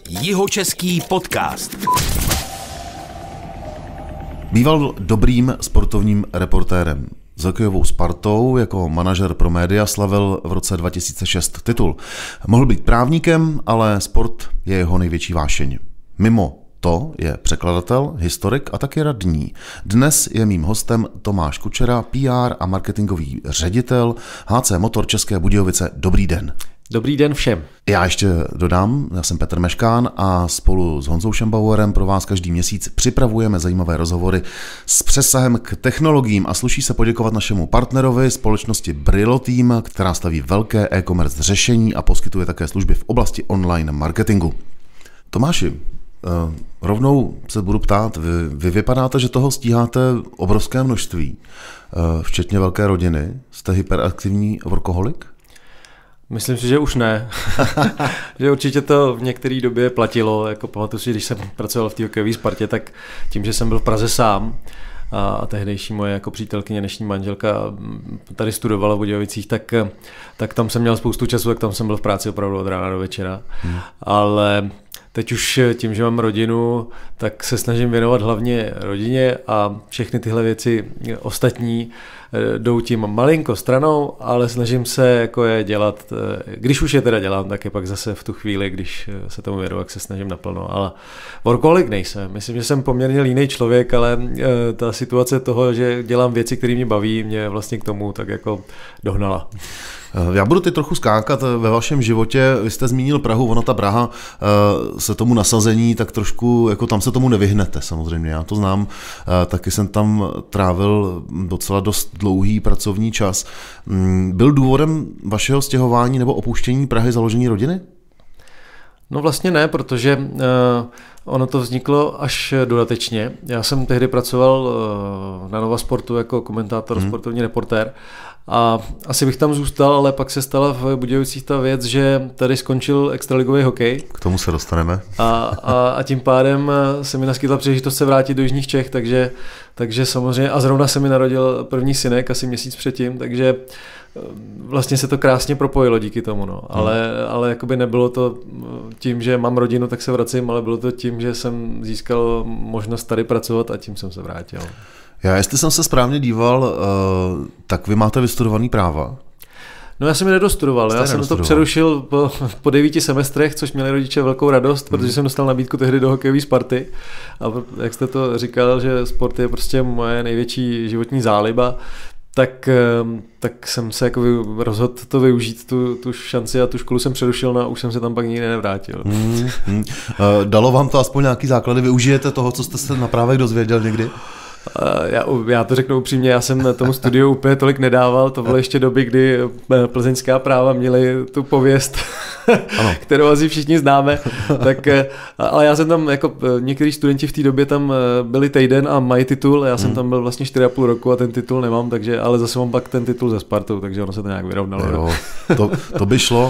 Jihočeský podcast. Býval dobrým sportovním reportérem. S hokejovou Spartou jako manažer pro média slavil v roce 2006 titul. Mohl být právníkem, ale sport je jeho největší vášeň. Mimo to je překladatel, historik a taky radní. Dnes je mým hostem Tomáš Kučera, PR a marketingový ředitel HC Motor České Budějovice. Dobrý den. Dobrý den všem. Já ještě dodám, já jsem Petr Meškán a spolu s Honzou Šembauerem pro vás každý měsíc připravujeme zajímavé rozhovory s přesahem k technologiím a sluší se poděkovat našemu partnerovi, společnosti Brillo Team, která staví velké e-commerce řešení a poskytuje také služby v oblasti online marketingu. Tomáši, rovnou se budu ptát, vy vypadáte, že toho stíháte obrovské množství, včetně velké rodiny. Jste hyperaktivní workoholik? Myslím si, že už ne. Že určitě to v některé době platilo. Jako pamatuju si, když jsem pracoval v té hokejové Spartě, tak tím, že jsem byl v Praze sám a tehdejší moje jako přítelkyně, dnešní manželka tady studovala v Budějovicích, tak tam jsem měl spoustu času, tak tam jsem byl v práci opravdu od rána do večera. Ale teď už tím, že mám rodinu, tak se snažím věnovat hlavně rodině a všechny tyhle věci ostatní jdou tím malinko stranou, ale snažím se jako je dělat, když už je teda dělám, tak je pak zase v tu chvíli, když se tomu věnu, jak se snažím naplno, ale workoholik nejsem. Myslím, že jsem poměrně línej člověk, ale ta situace toho, že dělám věci, které mě baví, mě vlastně k tomu tak jako dohnala. Já budu teď trochu skákat ve vašem životě. Vy jste zmínil Prahu, ona ta Praha se tomu nasazení tak trošku, jako tam se tomu nevyhnete samozřejmě. Já to znám, taky jsem tam trávil docela dost dlouhý pracovní čas. Byl důvodem vašeho stěhování nebo opuštění Prahy založení rodiny? No vlastně ne, protože ono to vzniklo až dodatečně. Já jsem tehdy pracoval na Nova Sportu jako komentátor, sportovní reportér a asi bych tam zůstal, ale pak se stala v Budějovicích ta věc, že tady skončil extraligový hokej. K tomu se dostaneme. A tím pádem se mi naskytla příležitost se vrátit do Jižních Čech, takže samozřejmě a zrovna se mi narodil první synek asi měsíc předtím, takže vlastně se to krásně propojilo díky tomu, no. Ale jakoby nebylo to tím, že mám rodinu, tak se vracím, ale bylo to tím, že jsem získal možnost tady pracovat a tím jsem se vrátil. Já, jestli jsem se správně díval, tak vy máte vystudovaný práva. No já jsem je nedostudoval, jsem to přerušil po 9 semestrech, což měli rodiče velkou radost, protože jsem dostal nabídku tehdy do hokejové Sparty a jak jste to říkal, že sport je prostě moje největší životní záliba, tak jsem se jako rozhodl to využít, tu šanci a tu školu jsem přerušil a už jsem se tam pak nikdy nevrátil. Dalo vám to aspoň nějaký základy? Využijete toho, co jste se na právech dozvěděl někdy? Já to řeknu upřímně, já jsem na tomu studiu úplně tolik nedával, to bylo ještě doby, kdy plzeňská práva měly tu pověst, kterou asi všichni známe, ale já jsem tam, jako někteří studenti v té době tam byli týden a mají titul, já jsem tam byl vlastně 4,5 roku a ten titul nemám, ale zase mám pak ten titul ze Spartou, takže ono se to nějak vyrovnalo. Jo, to by šlo.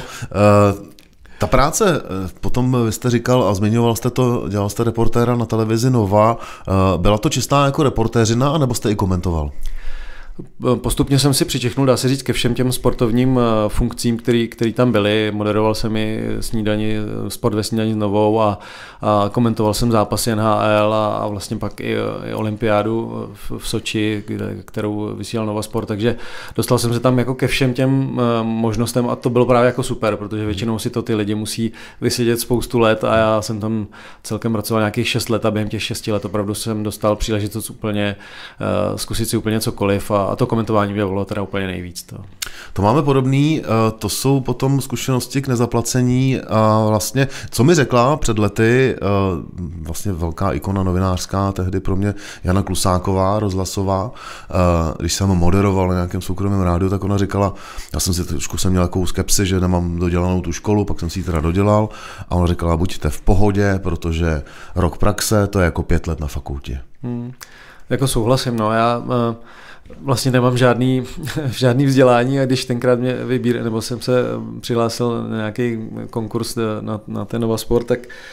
Ta práce, potom vy jste říkal a zmiňoval jste to, dělal jste reportéra na televizi Nova, byla to čistá jako reportéřina, anebo jste i komentoval? Postupně jsem si přičichnul, dá se říct, ke všem těm sportovním funkcím, který tam byly. Moderoval jsem i snídani, sport ve snídani s Novou a komentoval jsem zápasy NHL a vlastně pak i olympiádu v Soči, kterou vysílal Nova Sport, takže dostal jsem se tam jako ke všem těm možnostem a to bylo právě jako super, protože většinou si to ty lidi musí vysedět spoustu let a já jsem tam celkem pracoval nějakých 6 let a během těch 6 let opravdu jsem dostal příležitost úplně zkusit si úplně cokoliv a to komentování mě bylo teda úplně nejvíc. To máme podobný, to jsou potom zkušenosti k nezaplacení a vlastně, co mi řekla před lety, vlastně velká ikona novinářská, tehdy pro mě Jana Klusáková, rozhlasová, když jsem moderoval na nějakém soukromém rádiu, tak ona říkala, já jsem si trošku měl takovou skepsi, že nemám dodělanou tu školu, pak jsem si ji teda dodělal a ona říkala, buďte v pohodě, protože rok praxe, to je jako 5 let na fakultě. Jako souhlasím, no, já vlastně nemám žádný vzdělání a když tenkrát mě nebo jsem se přihlásil na nějaký konkurs na ten Nova Sport,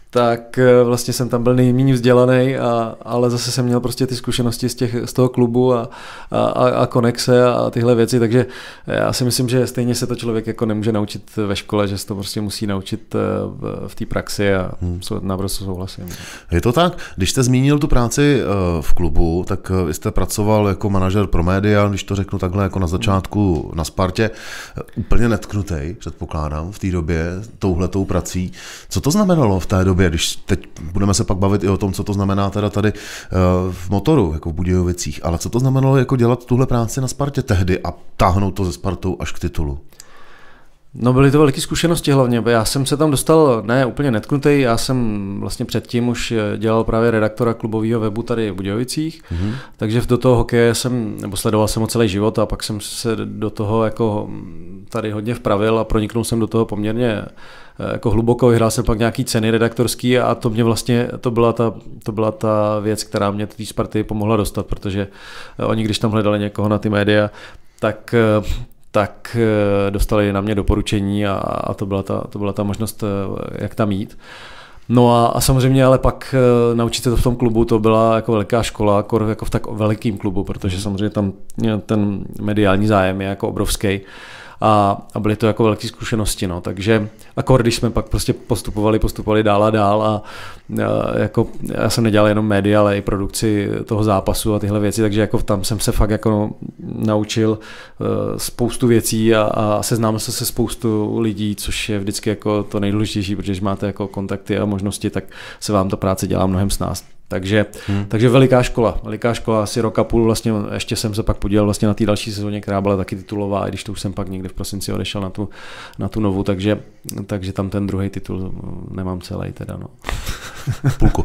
tak vlastně jsem tam byl nejméně vzdělaný, ale zase jsem měl prostě ty zkušenosti z toho klubu a konexe a tyhle věci, takže já si myslím, že stejně se to člověk jako nemůže naučit ve škole, že se to prostě musí naučit v té praxi a naprosto souhlasím. Je to tak? Když jste zmínil tu práci v klubu, tak jste pracoval jako manažer pro média, když to řeknu takhle jako na začátku na Spartě, úplně netknutej, předpokládám, v té době touhletou prací. Co to znamenalo v té době, když teď budeme se pak bavit i o tom, co to znamená teda tady v Motoru, jako v Budějovicích, ale co to znamenalo jako dělat tuhle práci na Spartě tehdy a táhnout to ze Spartou až k titulu? No byly to veliké zkušenosti hlavně, já jsem se tam dostal ne úplně netknutý, já jsem vlastně předtím už dělal právě redaktora klubového webu tady v Budějovicích, takže do toho hokeje sledoval jsem ho celý život a pak jsem se do toho jako tady hodně vpravil a proniknul jsem do toho poměrně jako hluboko, vyhrál jsem pak nějaký ceny redaktorský a to mě vlastně, to byla ta věc, která mě té Sparty pomohla dostat, protože oni když tam hledali někoho na ty média, tak dostali na mě doporučení a to byla ta možnost, jak tam jít. No a samozřejmě ale pak naučit se to v tom klubu, to byla jako veliká škola, jako v tak velikým klubu, protože samozřejmě tam ten mediální zájem je jako obrovský. A byly to jako velké zkušenosti, no, takže když jsme pak prostě postupovali dál a dál a jako já jsem nedělal jenom média, ale i produkci toho zápasu a tyhle věci, takže jako tam jsem se fakt jako naučil spoustu věcí a seznámil se spoustu lidí, což je vždycky jako to nejdůležitější, protože když máte jako kontakty a možnosti, tak se vám ta práce dělá mnohem snáz. Takže veliká škola, asi rok a půl, vlastně ještě jsem se pak podílel vlastně na té další sezóně, která byla taky titulová, i když to už jsem pak někde v prosinci odešel na tu novou, takže tam ten druhý titul nemám celý teda, no. Půlku.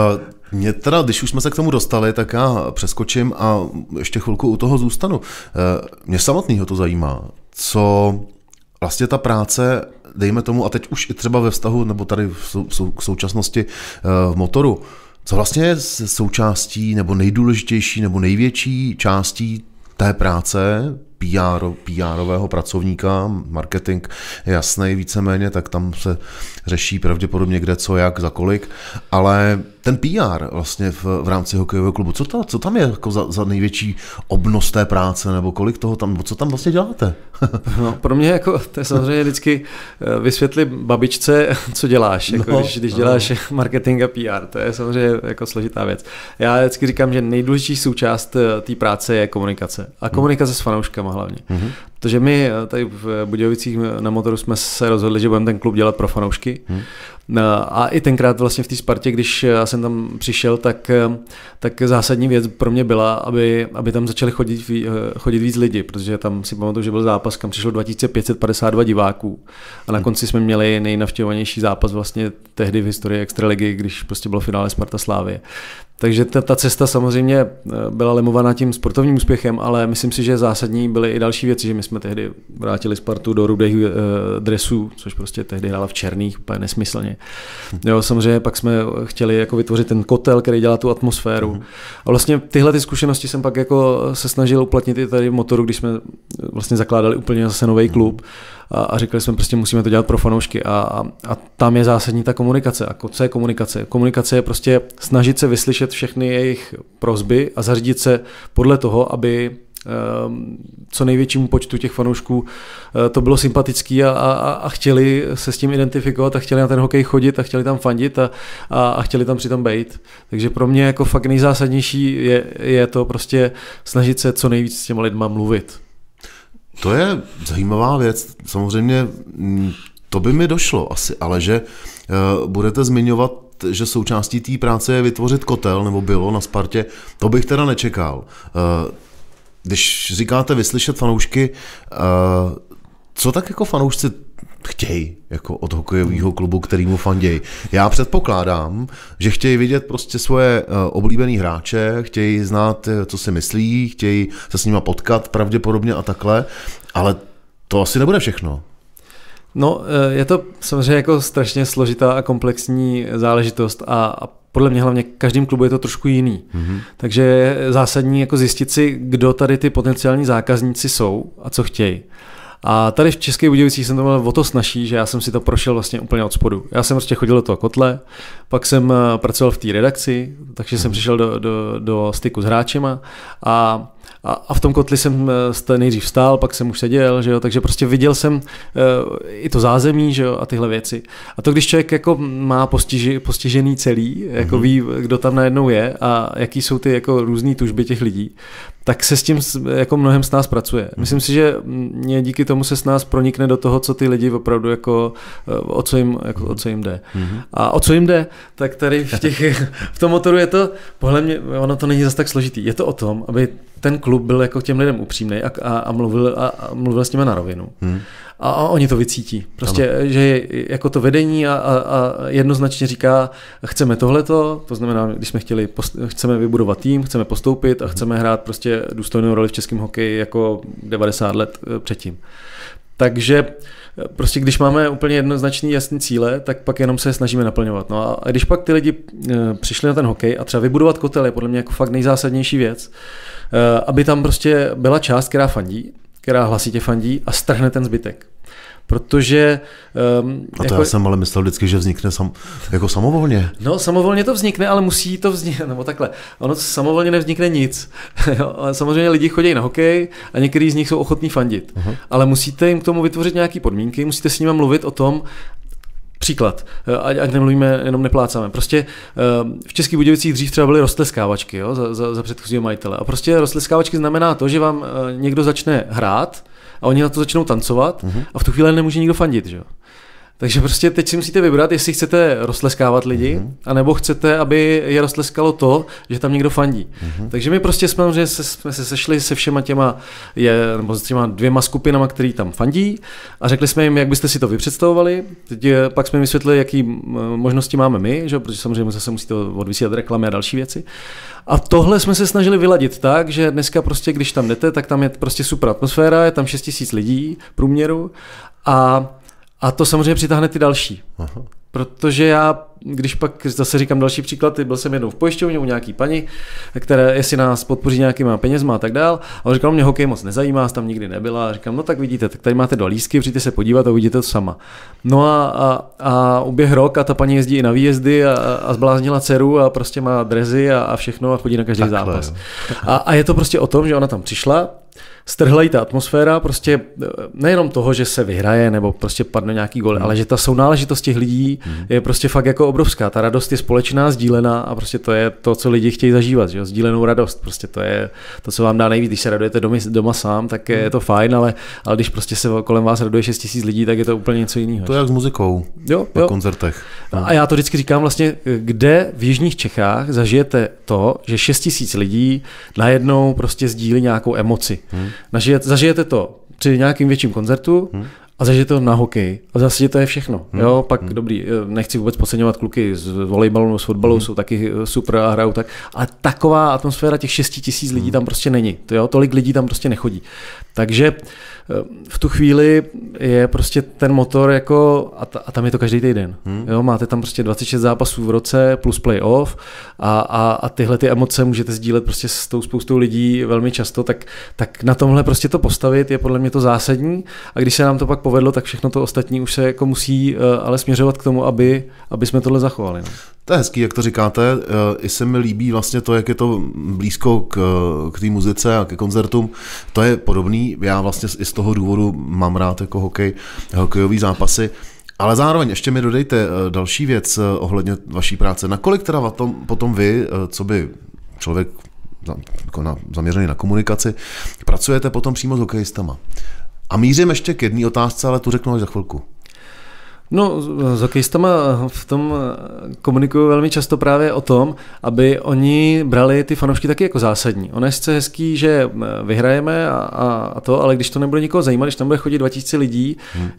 Mě teda, když už jsme se k tomu dostali, tak já přeskočím a ještě chvilku u toho zůstanu. Mě samotného to zajímá, co vlastně ta práce, dejme tomu, a teď už i třeba ve vztahu, nebo tady k současnosti v Motoru, co vlastně je součástí nebo nejdůležitější nebo největší částí té práce PR-ového pracovníka, marketing je jasný víceméně, tak tam se řeší pravděpodobně kde, co, jak, za kolik, ale ten PR vlastně v rámci hokejového klubu, co tam je jako za největší obnos té práce, nebo kolik toho tam, co tam vlastně děláte? No, pro mě jako, to je samozřejmě vždycky vysvětlit babičce, co děláš, jako když děláš marketing a PR, to je samozřejmě jako složitá věc. Já vždycky říkám, že nejdůležitější součást té práce je komunikace a komunikace s fanouškama hlavně. Protože my tady v Budějovicích na Motoru jsme se rozhodli, že budeme ten klub dělat pro fanoušky. A i tenkrát vlastně v té Spartě, když já jsem tam přišel, tak zásadní věc pro mě byla, aby tam začali chodit víc lidi, protože tam si pamatuju, že byl zápas, kam přišlo 2552 diváků a na konci jsme měli nejnavštěvovanější zápas vlastně tehdy v historii extraligy, když prostě bylo finále Sparta Slavie. Takže ta cesta samozřejmě byla lemovaná tím sportovním úspěchem, ale myslím si, že zásadní byly i další věci, že my jsme tehdy vrátili Spartu do rudých dresů, což prostě tehdy hrála v černých, úplně nesmyslně. Jo, samozřejmě pak jsme chtěli jako vytvořit ten kotel, který dělá tu atmosféru. A vlastně tyhle ty zkušenosti jsem pak jako se snažil uplatnit i tady v Motoru, když jsme vlastně zakládali úplně zase nový klub a říkali jsme prostě musíme to dělat pro fanoušky a tam je zásadní ta komunikace. A co je komunikace? Komunikace je prostě snažit se vyslyšet všechny jejich prosby a zařídit se podle toho, aby co největšímu počtu těch fanoušků to bylo sympatický a chtěli se s tím identifikovat a chtěli na ten hokej chodit a chtěli tam fandit a chtěli tam přitom bejt. Takže pro mě jako fakt nejzásadnější je to prostě snažit se co nejvíc s těma lidma mluvit. To je zajímavá věc. Samozřejmě to by mi došlo asi, ale že budete zmiňovat, že součástí té práce je vytvořit kotel, nebo bylo na Spartě, to bych teda nečekal. Když říkáte vyslyšet fanoušky, co tak jako fanoušci chtějí jako od hokejového klubu, kterýmu fandějí? Já předpokládám, že chtějí vidět prostě svoje oblíbený hráče, chtějí znát, co si myslí, chtějí se s nima potkat pravděpodobně a takhle, ale to asi nebude všechno. No, je to samozřejmě jako strašně složitá a komplexní záležitost a podle mě hlavně každým klubu je to trošku jiný. Takže je zásadní jako zjistit si, kdo tady ty potenciální zákazníci jsou a co chtějí. A tady v Českých Budějovicích jsem to měl o to snazší, že já jsem si to prošel vlastně úplně od spodu. Já jsem prostě chodil do toho kotle, pak jsem pracoval v té redakci, takže jsem přišel do styku s hráčema a v tom kotli jsem nejdřív vstál, pak jsem už seděl, že jo, takže prostě viděl jsem i to zázemí, že jo, a tyhle věci. A to, když člověk jako má postižený celý, jako ví, kdo tam najednou je a jaký jsou ty jako různý tužby těch lidí, tak se s tím jako mnohem s nás pracuje. Myslím si, že mě díky tomu se s nás pronikne do toho, co ty lidi opravdu jako, o co jim jde. A o co jim jde, tak tady v tom motoru je to, podle mě, ono to není zas tak složitý. Je to o tom, aby ten klub byl jako k těm lidem upřímnej a mluvil s nimi na rovinu. A oni to vycítí. Prostě, že jako to vedení a jednoznačně říká, chceme tohleto, to znamená, když jsme chceme vybudovat tým, chceme postoupit a chceme hrát prostě důstojnou roli v českém hokeji jako 90 let předtím. Takže prostě když máme úplně jednoznačný jasný cíle, tak pak jenom se snažíme naplňovat. No a když pak ty lidi přišli na ten hokej a třeba vybudovat kotel je podle mě jako fakt nejzásadnější věc, aby tam prostě byla část, která fandí, která hlasitě fandí a strhne ten zbytek. Protože... A to já jsem ale myslel vždycky, že vznikne jako samovolně. No, samovolně to vznikne, ale musí to vzniknout, nebo takhle. Ono samovolně nevznikne nic. Samozřejmě lidi chodí na hokej a některý z nich jsou ochotní fandit. Ale musíte jim k tomu vytvořit nějaké podmínky, musíte s nimi mluvit o tom, příklad, ať nemluvíme, jenom neplácáme. Prostě v Českých Budějovicích dřív třeba byly roztleskávačky, jo, za předchozího majitele. A prostě roztleskávačky znamená to, že vám někdo začne hrát a oni na to začnou tancovat a v tu chvíli nemůže nikdo fandit, že jo. Takže prostě teď si musíte vybrat, jestli chcete roztleskávat lidi, anebo chcete, aby je roztleskalo to, že tam někdo fandí. Takže my prostě jsme se sešli se všema těma dvěma skupinama, který tam fandí a řekli jsme jim, jak byste si to vypředstavovali. Teď pak jsme jim vysvětlili, jaký možnosti máme my, že? Protože samozřejmě zase musíte odvysílat reklamy a další věci. A tohle jsme se snažili vyladit tak, že dneska prostě, když tam jdete, tak tam je prostě super atmosféra, je tam 6 000 lidí průměru a to samozřejmě přitáhne ty další. Protože já, když pak zase říkám další příklad, byl jsem jednou v pojišťovně u nějaký paní, které jestli nás podpoří nějakýma penězma a tak dál. A on říkal, mě hokej moc nezajímá, tam nikdy nebyla. A říkám, no tak vidíte, tak tady máte 2 lístky, přijďte se podívat a uvidíte to sama. No a uběh rok a ta paní jezdí i na výjezdy a zbláznila dceru a prostě má drezy a všechno a chodí na každý zápas. A je to prostě o tom, že ona tam přišla, strhla jí ta atmosféra, prostě nejenom toho, že se vyhraje nebo prostě padne nějaký gól, ale že ta sounáležitost těch lidí je prostě fakt jako obrovská. Ta radost je společná, sdílená a prostě to je to, co lidi chtějí zažívat, že jo? Sdílenou radost. Prostě to je to, co vám dá nejvíc. Když se radujete doma sám, tak je to fajn, ale když prostě se kolem vás raduje 6 000 lidí, tak je to úplně něco jiného. To je jak s muzikou na koncertech. A já to vždycky říkám vlastně, kde v jižních Čechách zažijete to, že 6 000 lidí najednou prostě sdílí nějakou emoci. Zažijete to při nějakým větším koncertu a zažijete to na hokej. A zase to je všechno. Jo, pak dobrý, nechci vůbec podceňovat kluky z volejbalu, z fotbalu, jsou taky super a hrajou tak, ale taková atmosféra těch 6 000 lidí tam prostě není. Jo, tolik lidí tam prostě nechodí. Takže v tu chvíli je prostě ten motor jako, a tam je to každý týden. Jo, máte tam prostě 26 zápasů v roce plus playoff a tyhle ty emoce můžete sdílet prostě s tou spoustou lidí velmi často, tak na tomhle prostě to postavit je podle mě to zásadní a když se nám to pak povedlo, tak všechno to ostatní už se jako musí ale směřovat k tomu, aby jsme tohle zachovali. No. To je hezký, jak to říkáte. I se mi líbí vlastně to, jak je to blízko k té muzice a ke koncertům. To je podobný. Já vlastně i z toho důvodu mám rád jako hokejový zápasy. Ale zároveň ještě mi dodejte další věc ohledně vaší práce. Nakolik teda potom vy, co by člověk zaměřený na komunikaci, pracujete potom přímo s hokejistama? A mířím ještě k jedné otázce, ale tu řeknu až za chvilku. No, s hokejistama v tom komunikuju velmi často právě o tom, aby oni brali ty fanoušky taky jako zásadní. Ono je sice hezký, že vyhrajeme a to, ale když to nebude nikoho zajímat, když tam bude chodit 2000 lidí,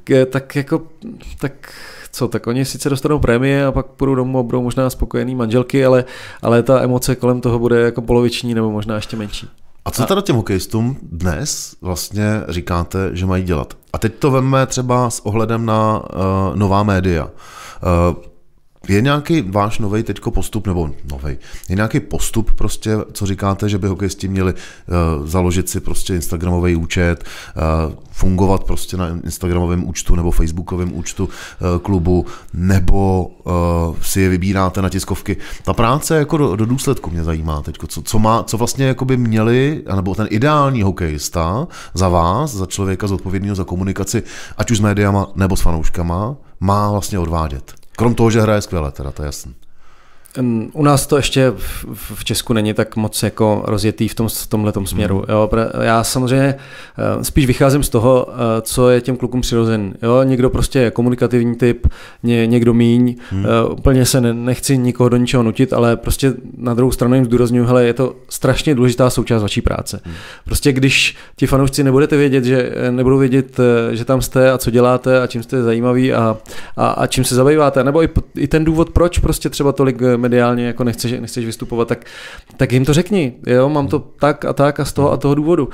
tak oni sice dostanou prémie a pak půjdou domů a budou možná spokojený manželky, ale ta emoce kolem toho bude jako poloviční nebo možná ještě menší. A co teda těm hokejistům dnes vlastně říkáte, že mají dělat? A teď to veme třeba s ohledem na nová média. Je nějaký váš novej teďko postup, nebo novej, je nějaký postup prostě, co říkáte, že by hokejisti měli založit si prostě instagramový účet, fungovat prostě na instagramovém účtu nebo facebookovém účtu klubu, nebo si je vybíráte na tiskovky. Ta práce jako do důsledku mě zajímá teďko, co vlastně jako by měli, nebo ten ideální hokejista za vás, za člověka zodpovědného za komunikaci, ať už s médiama nebo s fanouškama, má vlastně odvádět. Krom toho, že hraje skvěle, teda to je jasný. U nás to ještě v Česku není tak moc jako rozjetý v tomhletom směru. Jo. Já samozřejmě spíš vycházím z toho, co je těm klukům přirozen. Jo. Někdo prostě je komunikativní typ, někdo míň. Úplně se nechci nikoho do ničeho nutit, ale prostě na druhou stranu jim zdůrazňuji, hele, je to strašně důležitá součást vaší práce. Prostě když ti fanoušci nebudou vědět, že tam jste a co děláte a čím jste zajímaví a čím se zabýváte, nebo i ten důvod, proč prostě třeba tolik mediálně jako nechceš vystupovat, tak jim to řekni, jo, mám to tak a z toho a toho důvodu.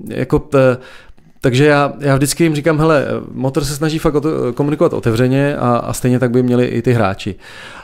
Takže já vždycky jim říkám, hele, Motor se snaží fakt komunikovat otevřeně a stejně tak by měli i ty hráči.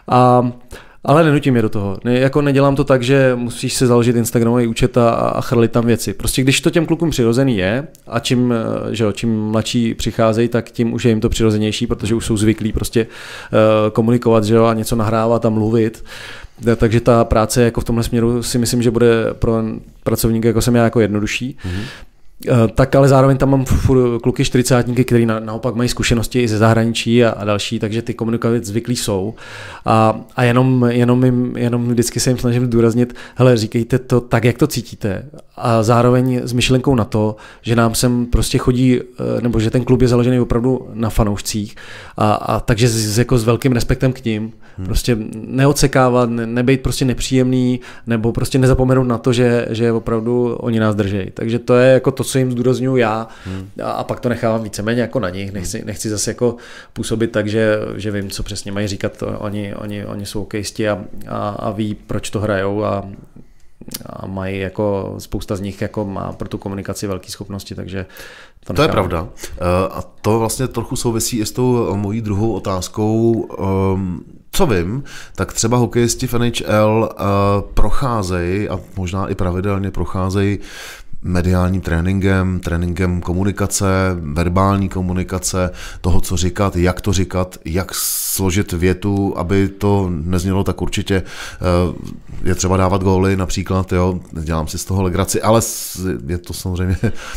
Ale nenutím je do toho. Nedělám to tak, že musíš se založit Instagramový účet a chrlit tam věci. Prostě když to těm klukům přirozený je a čím mladší přicházejí, tak tím už je jim to přirozenější, protože už jsou zvyklí prostě komunikovat, že jo, a něco nahrávat a mluvit. Takže ta práce jako v tomhle směru si myslím, že bude pro pracovníky, jako jsem já, jako jednodušší. Tak ale zároveň tam mám kluky 40-tníky, kteří naopak mají zkušenosti i ze zahraničí a další, takže ty komunikovat zvyklí jsou. A jenom vždycky se jim snažím zdůraznit, hele, říkejte to tak, jak to cítíte. A zároveň s myšlenkou na to, že nám sem prostě chodí, nebo že ten klub je založený opravdu na fanoušcích. A takže jako s velkým respektem k ním. Prostě neodsekávat, nebejt prostě nepříjemný, nebo prostě nezapomenout na to, že opravdu oni nás držejí. Takže to je jako to, co jim zdůrazňuji já a pak to nechávám víceméně jako na nich. Nechci zase jako působit tak, že vím, co přesně mají říkat. Oni jsou hokejisti a ví, proč to hrajou a mají jako spousta z nich jako má pro tu komunikaci velké schopnosti, takže to je pravda. A to vlastně trochu souvisí i s tou mojí druhou otázkou. Co vím, tak třeba hokejisti v NHL procházejí a možná i pravidelně procházejí mediálním tréninkem komunikace, verbální komunikace, toho, co říkat, jak složit větu, aby to neznělo tak určitě. Je třeba dávat góly například, jo, dělám si z toho legraci, ale je to samozřejmě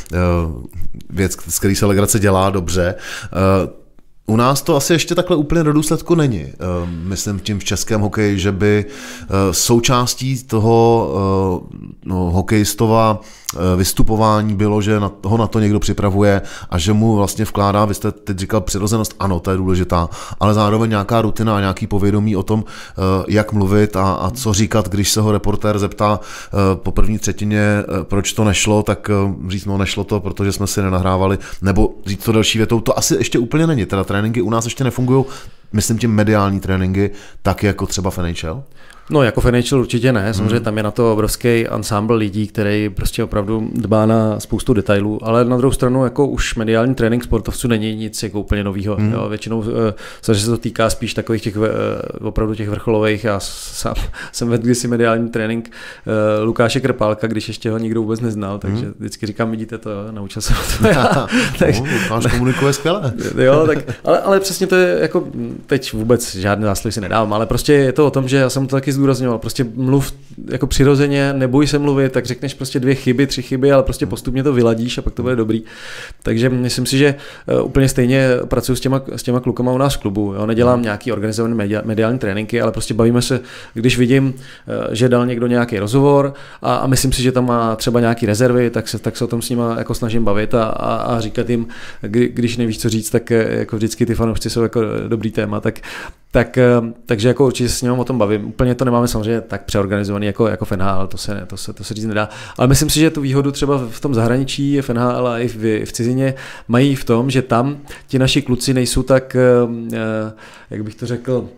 věc, z který se legrace dělá dobře. U nás to asi ještě takhle úplně do důsledku není. Myslím tím v českém hokeji, že by součástí toho hokejistova vystupování bylo, že ho na to někdo připravuje a že mu vlastně vkládá, vy jste teď říkal přirozenost, ano, to je důležitá, ale zároveň nějaká rutina a nějaký povědomí o tom, jak mluvit a co říkat, když se ho reportér zeptá po první třetině, proč to nešlo, tak říct, no nešlo to, protože jsme si nenahrávali, nebo říct to další větou, to asi ještě úplně není, teda tréninky u nás ještě nefungují, myslím tím mediální tréninky, tak jako třeba v NHL? No jako v NHL určitě ne, samozřejmě tam je na to obrovský ensemble lidí, který prostě opravdu dbá na spoustu detailů, ale na druhou stranu jako už mediální trénink sportovců není nic jako úplně novýho. Jo, většinou že se to týká spíš takových těch opravdu těch vrcholových. Já sám jsem vedl kdysi mediální trénink Lukáše Krpálka, když ještě ho nikdo vůbec neznal, takže vždycky říkám, vidíte to, naučil jsem to já. Lukáš komunikuje skvěle. Jo, tak, ale přesně to je jako teď vůbec žádné zásluhy si nedávám, ale prostě je to o tom, že já jsem to taky zdůrazňoval, prostě mluv jako přirozeně, neboj se mluvit, tak řekneš prostě 2 chyby, 3 chyby, ale prostě postupně to vyladíš a pak to bude dobrý. Takže myslím si, že úplně stejně pracuji s těma klukama u nás v klubu. Jo? Nedělám nějaký organizovaný mediální tréninky, ale prostě bavíme se, když vidím, že dal někdo nějaký rozhovor a myslím si, že tam má třeba nějaký rezervy, tak se o tom s nima jako snažím bavit a říkat jim, když nevíš, co říct, tak jako vždycky ty fanoušci jsou jako dobrý téma, takže jako určitě s ním o tom bavím. Úplně to nemáme samozřejmě tak přeorganizovaný jako v NHL, to se říct nedá. Ale myslím si, že tu výhodu třeba v tom zahraničí, v NHL a i v cizině mají v tom, že tam ti naši kluci nejsou tak, jak bych to řekl,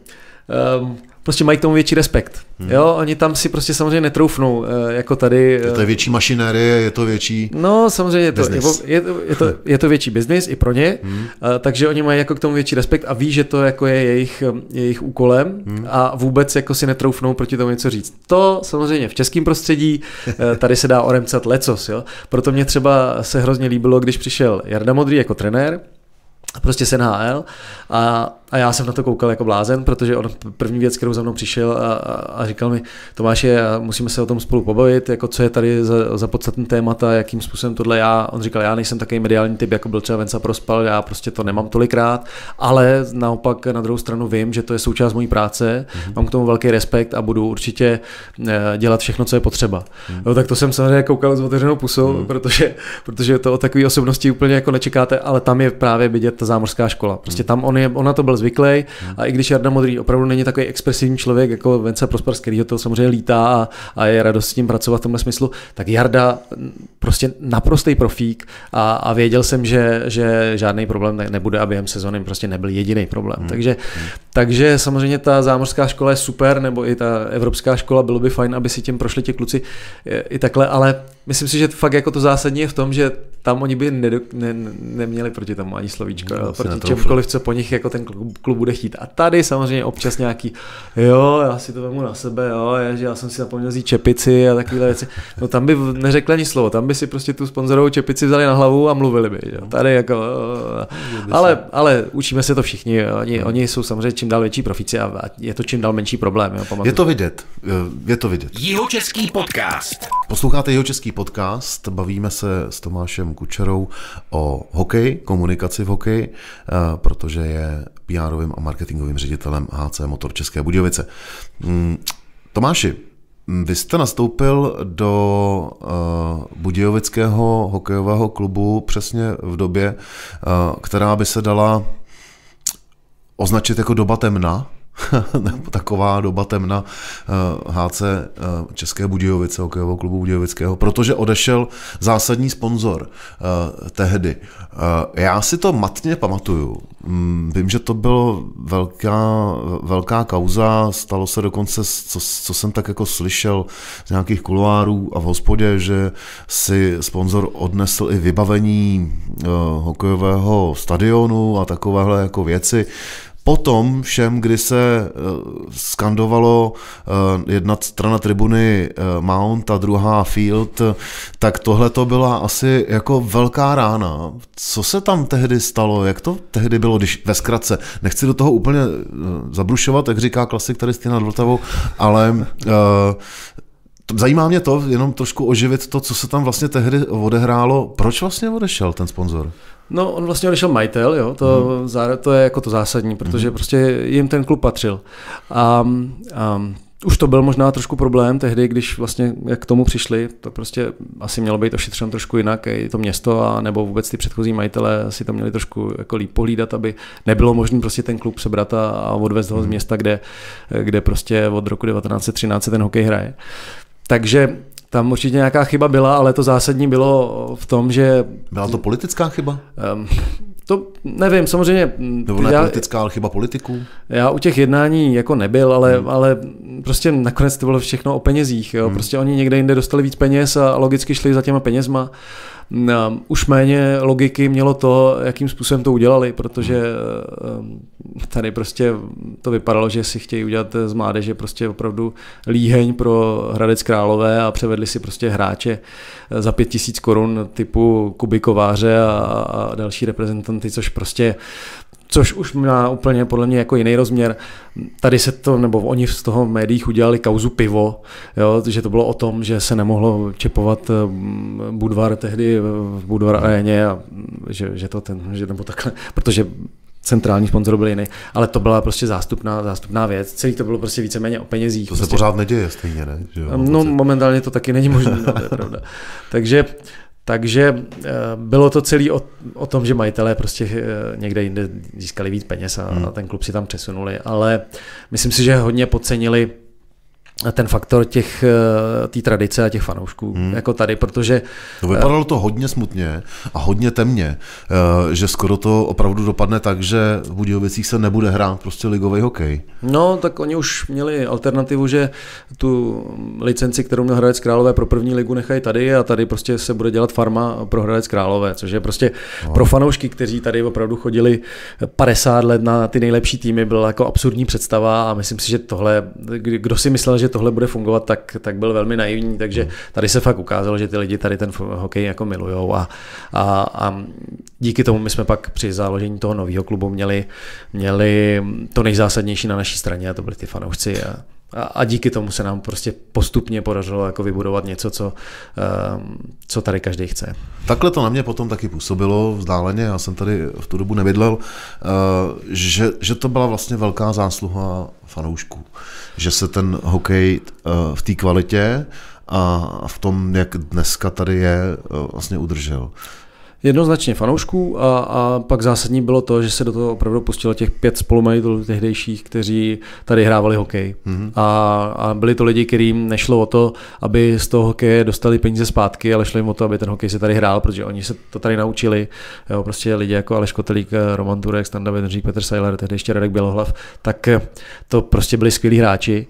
prostě mají k tomu větší respekt. Jo, oni tam si prostě samozřejmě netroufnou, jako tady. Je to větší mašinérie, je to větší. No, samozřejmě je to větší biznis i pro ně, takže oni mají jako k tomu větší respekt a ví, že to jako je jejich úkolem a vůbec jako si netroufnou proti tomu něco říct. To samozřejmě v českém prostředí, tady se dá oremcat lecos, jo. Proto mě třeba se hrozně líbilo, když přišel Jarda Modrý jako trenér, prostě z NHL a já jsem na to koukal jako blázen, protože on první věc, kterou za mnou přišel a říkal mi, Tomáši, musíme se o tom spolu pobavit, jako co je tady za podstatný témata, jakým způsobem tohle on říkal, já nejsem takový mediální typ, jako byl třeba Venca Prospal, já prostě to nemám tolikrát, ale naopak na druhou stranu vím, že to je součást mojí práce, mám k tomu velký respekt a budu určitě dělat všechno, co je potřeba. No, tak to jsem samozřejmě koukal s otevřenou pusou, protože to od takové osobnosti úplně jako nečekáte, ale tam je právě vidět ta zámořská škola. Prostě tam on na to byl zvyklý a i když Jarda Modrý opravdu není takový expresivní člověk jako Venca Prospar, z kterého to samozřejmě lítá a je radost s tím pracovat v tomhle smyslu, tak Jarda prostě naprostý profík a věděl jsem, že žádný problém nebude a během sezony prostě nebyl jediný problém. Takže samozřejmě ta zámořská škola je super, nebo i ta evropská škola, bylo by fajn, aby si tím prošli ti kluci i takhle, ale myslím si, že fakt jako to zásadní je v tom, že tam oni by neměli proti tomu ani slovíčko, proti čemkoliv, co po nich jako ten klub bude chtít. A tady samozřejmě občas nějaký, já si to vemu na sebe, že já jsem si zapomněl vzít čepici a takovéhle věci. No tam by neřekli ani slovo, tam by si prostě tu sponzorovou čepici vzali na hlavu a mluvili by. Jo. Tady jako, ale učíme se to všichni, oni jsou samozřejmě čím dál větší profíci a je to čím dál menší problém. Jo, je to vidět. Jihočeský podcast. Posloucháte Jihočeský podcast, bavíme se s Tomášem Kučerou o hokeji, komunikaci v hokeji, protože je PR-ovým a marketingovým ředitelem HC Motor České Budějovice. Tomáši, vy jste nastoupil do budějovického hokejového klubu přesně v době, která by se dala označit jako doba temna, nebo taková doba temna HC České Budějovice, hokejového klubu budějovického, protože odešel zásadní sponzor tehdy. Já si to matně pamatuju. Vím, že to bylo velká kauza, stalo se dokonce, co jsem tak jako slyšel z nějakých kuloárů a v hospodě, že si sponzor odnesl i vybavení hokejového stadionu a takovéhle jako věci. Potom všem, kdy se skandovalo jedna strana tribuny Mount a druhá Field, tak tohle to byla asi jako velká rána. Co se tam tehdy stalo? Jak to tehdy bylo, když ve zkratce? Nechci do toho úplně zabrušovat, jak říká klasik tady Stina nad Vltavou, ale zajímá mě to, jenom trošku oživit to, co se tam vlastně tehdy odehrálo. Proč vlastně odešel ten sponzor? No, on vlastně odešel majitel, jo, to je jako to zásadní, protože prostě jim ten klub patřil. A už to byl možná trošku problém tehdy, když vlastně jak k tomu přišli, to prostě asi mělo být ošetřeno trošku jinak, i to město a nebo vůbec ty předchozí majitelé si to měli trošku jako líp pohlídat, aby nebylo možné prostě ten klub sebrat a odvést ho z města, kde prostě od roku 1913 ten hokej hraje. Takže tam určitě nějaká chyba byla, ale to zásadní bylo v tom, že... Byla to politická chyba? To nevím, samozřejmě... Nebo ne politická, ale chyba politiků? Já u těch jednání jako nebyl, ale prostě nakonec to bylo všechno o penězích. Jo? Prostě oni někde jinde dostali víc peněz a logicky šli za těma penězma. Už méně logiky mělo to, jakým způsobem to udělali, protože tady prostě to vypadalo, že si chtějí udělat z mládeže prostě opravdu líheň pro Hradec Králové a převedli si prostě hráče za 5 000 korun typu Kuby Kováře a další reprezentanty, což už má úplně podle mě jako jiný rozměr. Tady se to, nebo oni z toho v médiích udělali kauzu pivo, jo, že to bylo o tom, že se nemohlo čepovat Budvar tehdy v Budvar aréně a že nebo takhle, protože centrální sponzor byl jiný, ale to byla prostě zástupná věc. Celý to bylo prostě víceméně o penězích. To se pořád neděje stejně, ne? Že no momentálně to taky není možné, no, to je pravda. Takže bylo to celé o tom, že majitelé prostě někde jinde získali víc peněz a ten klub si tam přesunuli, ale myslím si, že hodně podcenili ten faktor té tradice a těch fanoušků, jako tady, protože... To vypadalo to hodně smutně a hodně temně, že skoro to opravdu dopadne tak, že v Budějovicích se nebude hrát prostě ligový hokej. No, tak oni už měli alternativu, že tu licenci, kterou měl Hradec Králové pro první ligu, nechají tady a tady prostě se bude dělat farma pro Hradec Králové, což je prostě pro fanoušky, kteří tady opravdu chodili 50 let na ty nejlepší týmy, byla jako absurdní představa a myslím si, že tohle, kdo si myslel, že tohle bude fungovat, tak byl velmi naivní, takže tady se fakt ukázalo, že ty lidi tady ten hokej jako milujou a díky tomu my jsme pak při založení toho nového klubu měli to nejzásadnější na naší straně a to byli ty fanoušci a díky tomu se nám prostě postupně podařilo jako vybudovat něco, co tady každý chce. Takhle to na mě potom taky působilo vzdáleně, já jsem tady v tu dobu nebydlel, že to byla vlastně velká zásluha fanoušků, že se ten hokej v té kvalitě a v tom, jak dneska tady je, vlastně udržel. Jednoznačně fanoušků a pak zásadní bylo to, že se do toho opravdu pustilo těch 5 spolumajitelů tehdejších, kteří tady hrávali hokej. A byli to lidi, kterým nešlo o to, aby z toho hokeje dostali peníze zpátky, ale šlo jim o to, aby ten hokej se tady hrál, protože oni se to tady naučili. Jo, prostě lidi jako Aleš Kotelík, Roman Turek, Standa Bedřich, Petr Seiler, tehdy ještě Radek Bělohlav, tak to prostě byli skvělí hráči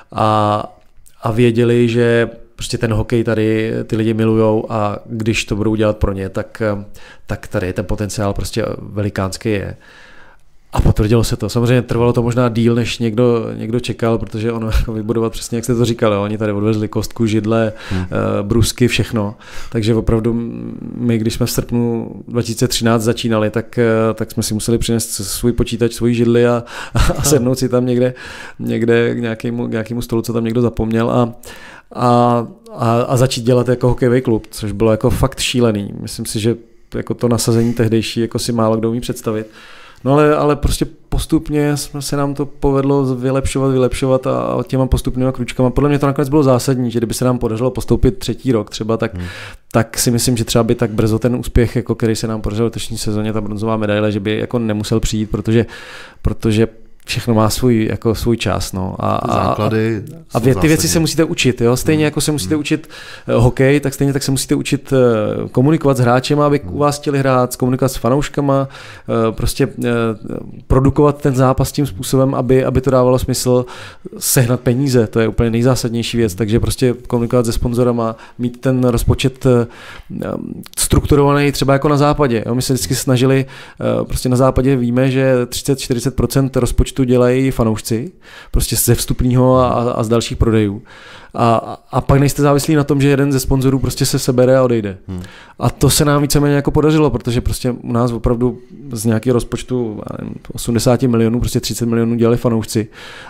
a věděli, že prostě ten hokej tady ty lidi milujou a když to budou dělat pro ně, tak tady ten potenciál prostě velikánský je. A potvrdilo se to. Samozřejmě trvalo to možná díl, než někdo čekal, protože ono jako vybudovat přesně, jak jste to říkali, oni tady odvezli kostku, židle, brusky, všechno. Takže opravdu my, když jsme v srpnu 2013 začínali, tak jsme si museli přinést svůj počítač, svůj židli a sednout si tam někde k nějakému stolu, co tam někdo zapomněl a začít dělat jako hokejový klub, což bylo jako fakt šílený. Myslím si, že jako to nasazení tehdejší jako si málo kdo umí představit. No ale prostě postupně se nám to povedlo vylepšovat a těma postupnýma kručkama. Podle mě to nakonec bylo zásadní, že kdyby se nám podařilo postoupit 3. rok třeba, tak si myslím, že třeba by tak brzo ten úspěch, jako který se nám podařil v letošní sezóně, ta bronzová medaile, že by jako nemusel přijít, protože všechno má svůj čas. No. A ty věci se musíte učit. Jo? Stejně jako se musíte učit hokej, tak stejně tak se musíte učit komunikovat s hráčema, aby u vás chtěli hrát, komunikovat s fanouškama, prostě produkovat ten zápas tím způsobem, aby to dávalo smysl, sehnat peníze. To je úplně nejzásadnější věc. Takže prostě komunikovat se sponzorama, mít ten rozpočet strukturovaný třeba jako na západě. Jo? My se vždycky snažili, prostě na západě víme, že 30-40% rozpočtu dělají fanoušci, prostě ze vstupního a z dalších prodejů. A pak nejste závislí na tom, že jeden ze sponzorů prostě se sebere a odejde. A to se nám víceméně jako podařilo, protože prostě u nás opravdu z nějakého rozpočtu 80 milionů, prostě 30 milionů dělali fanoušci.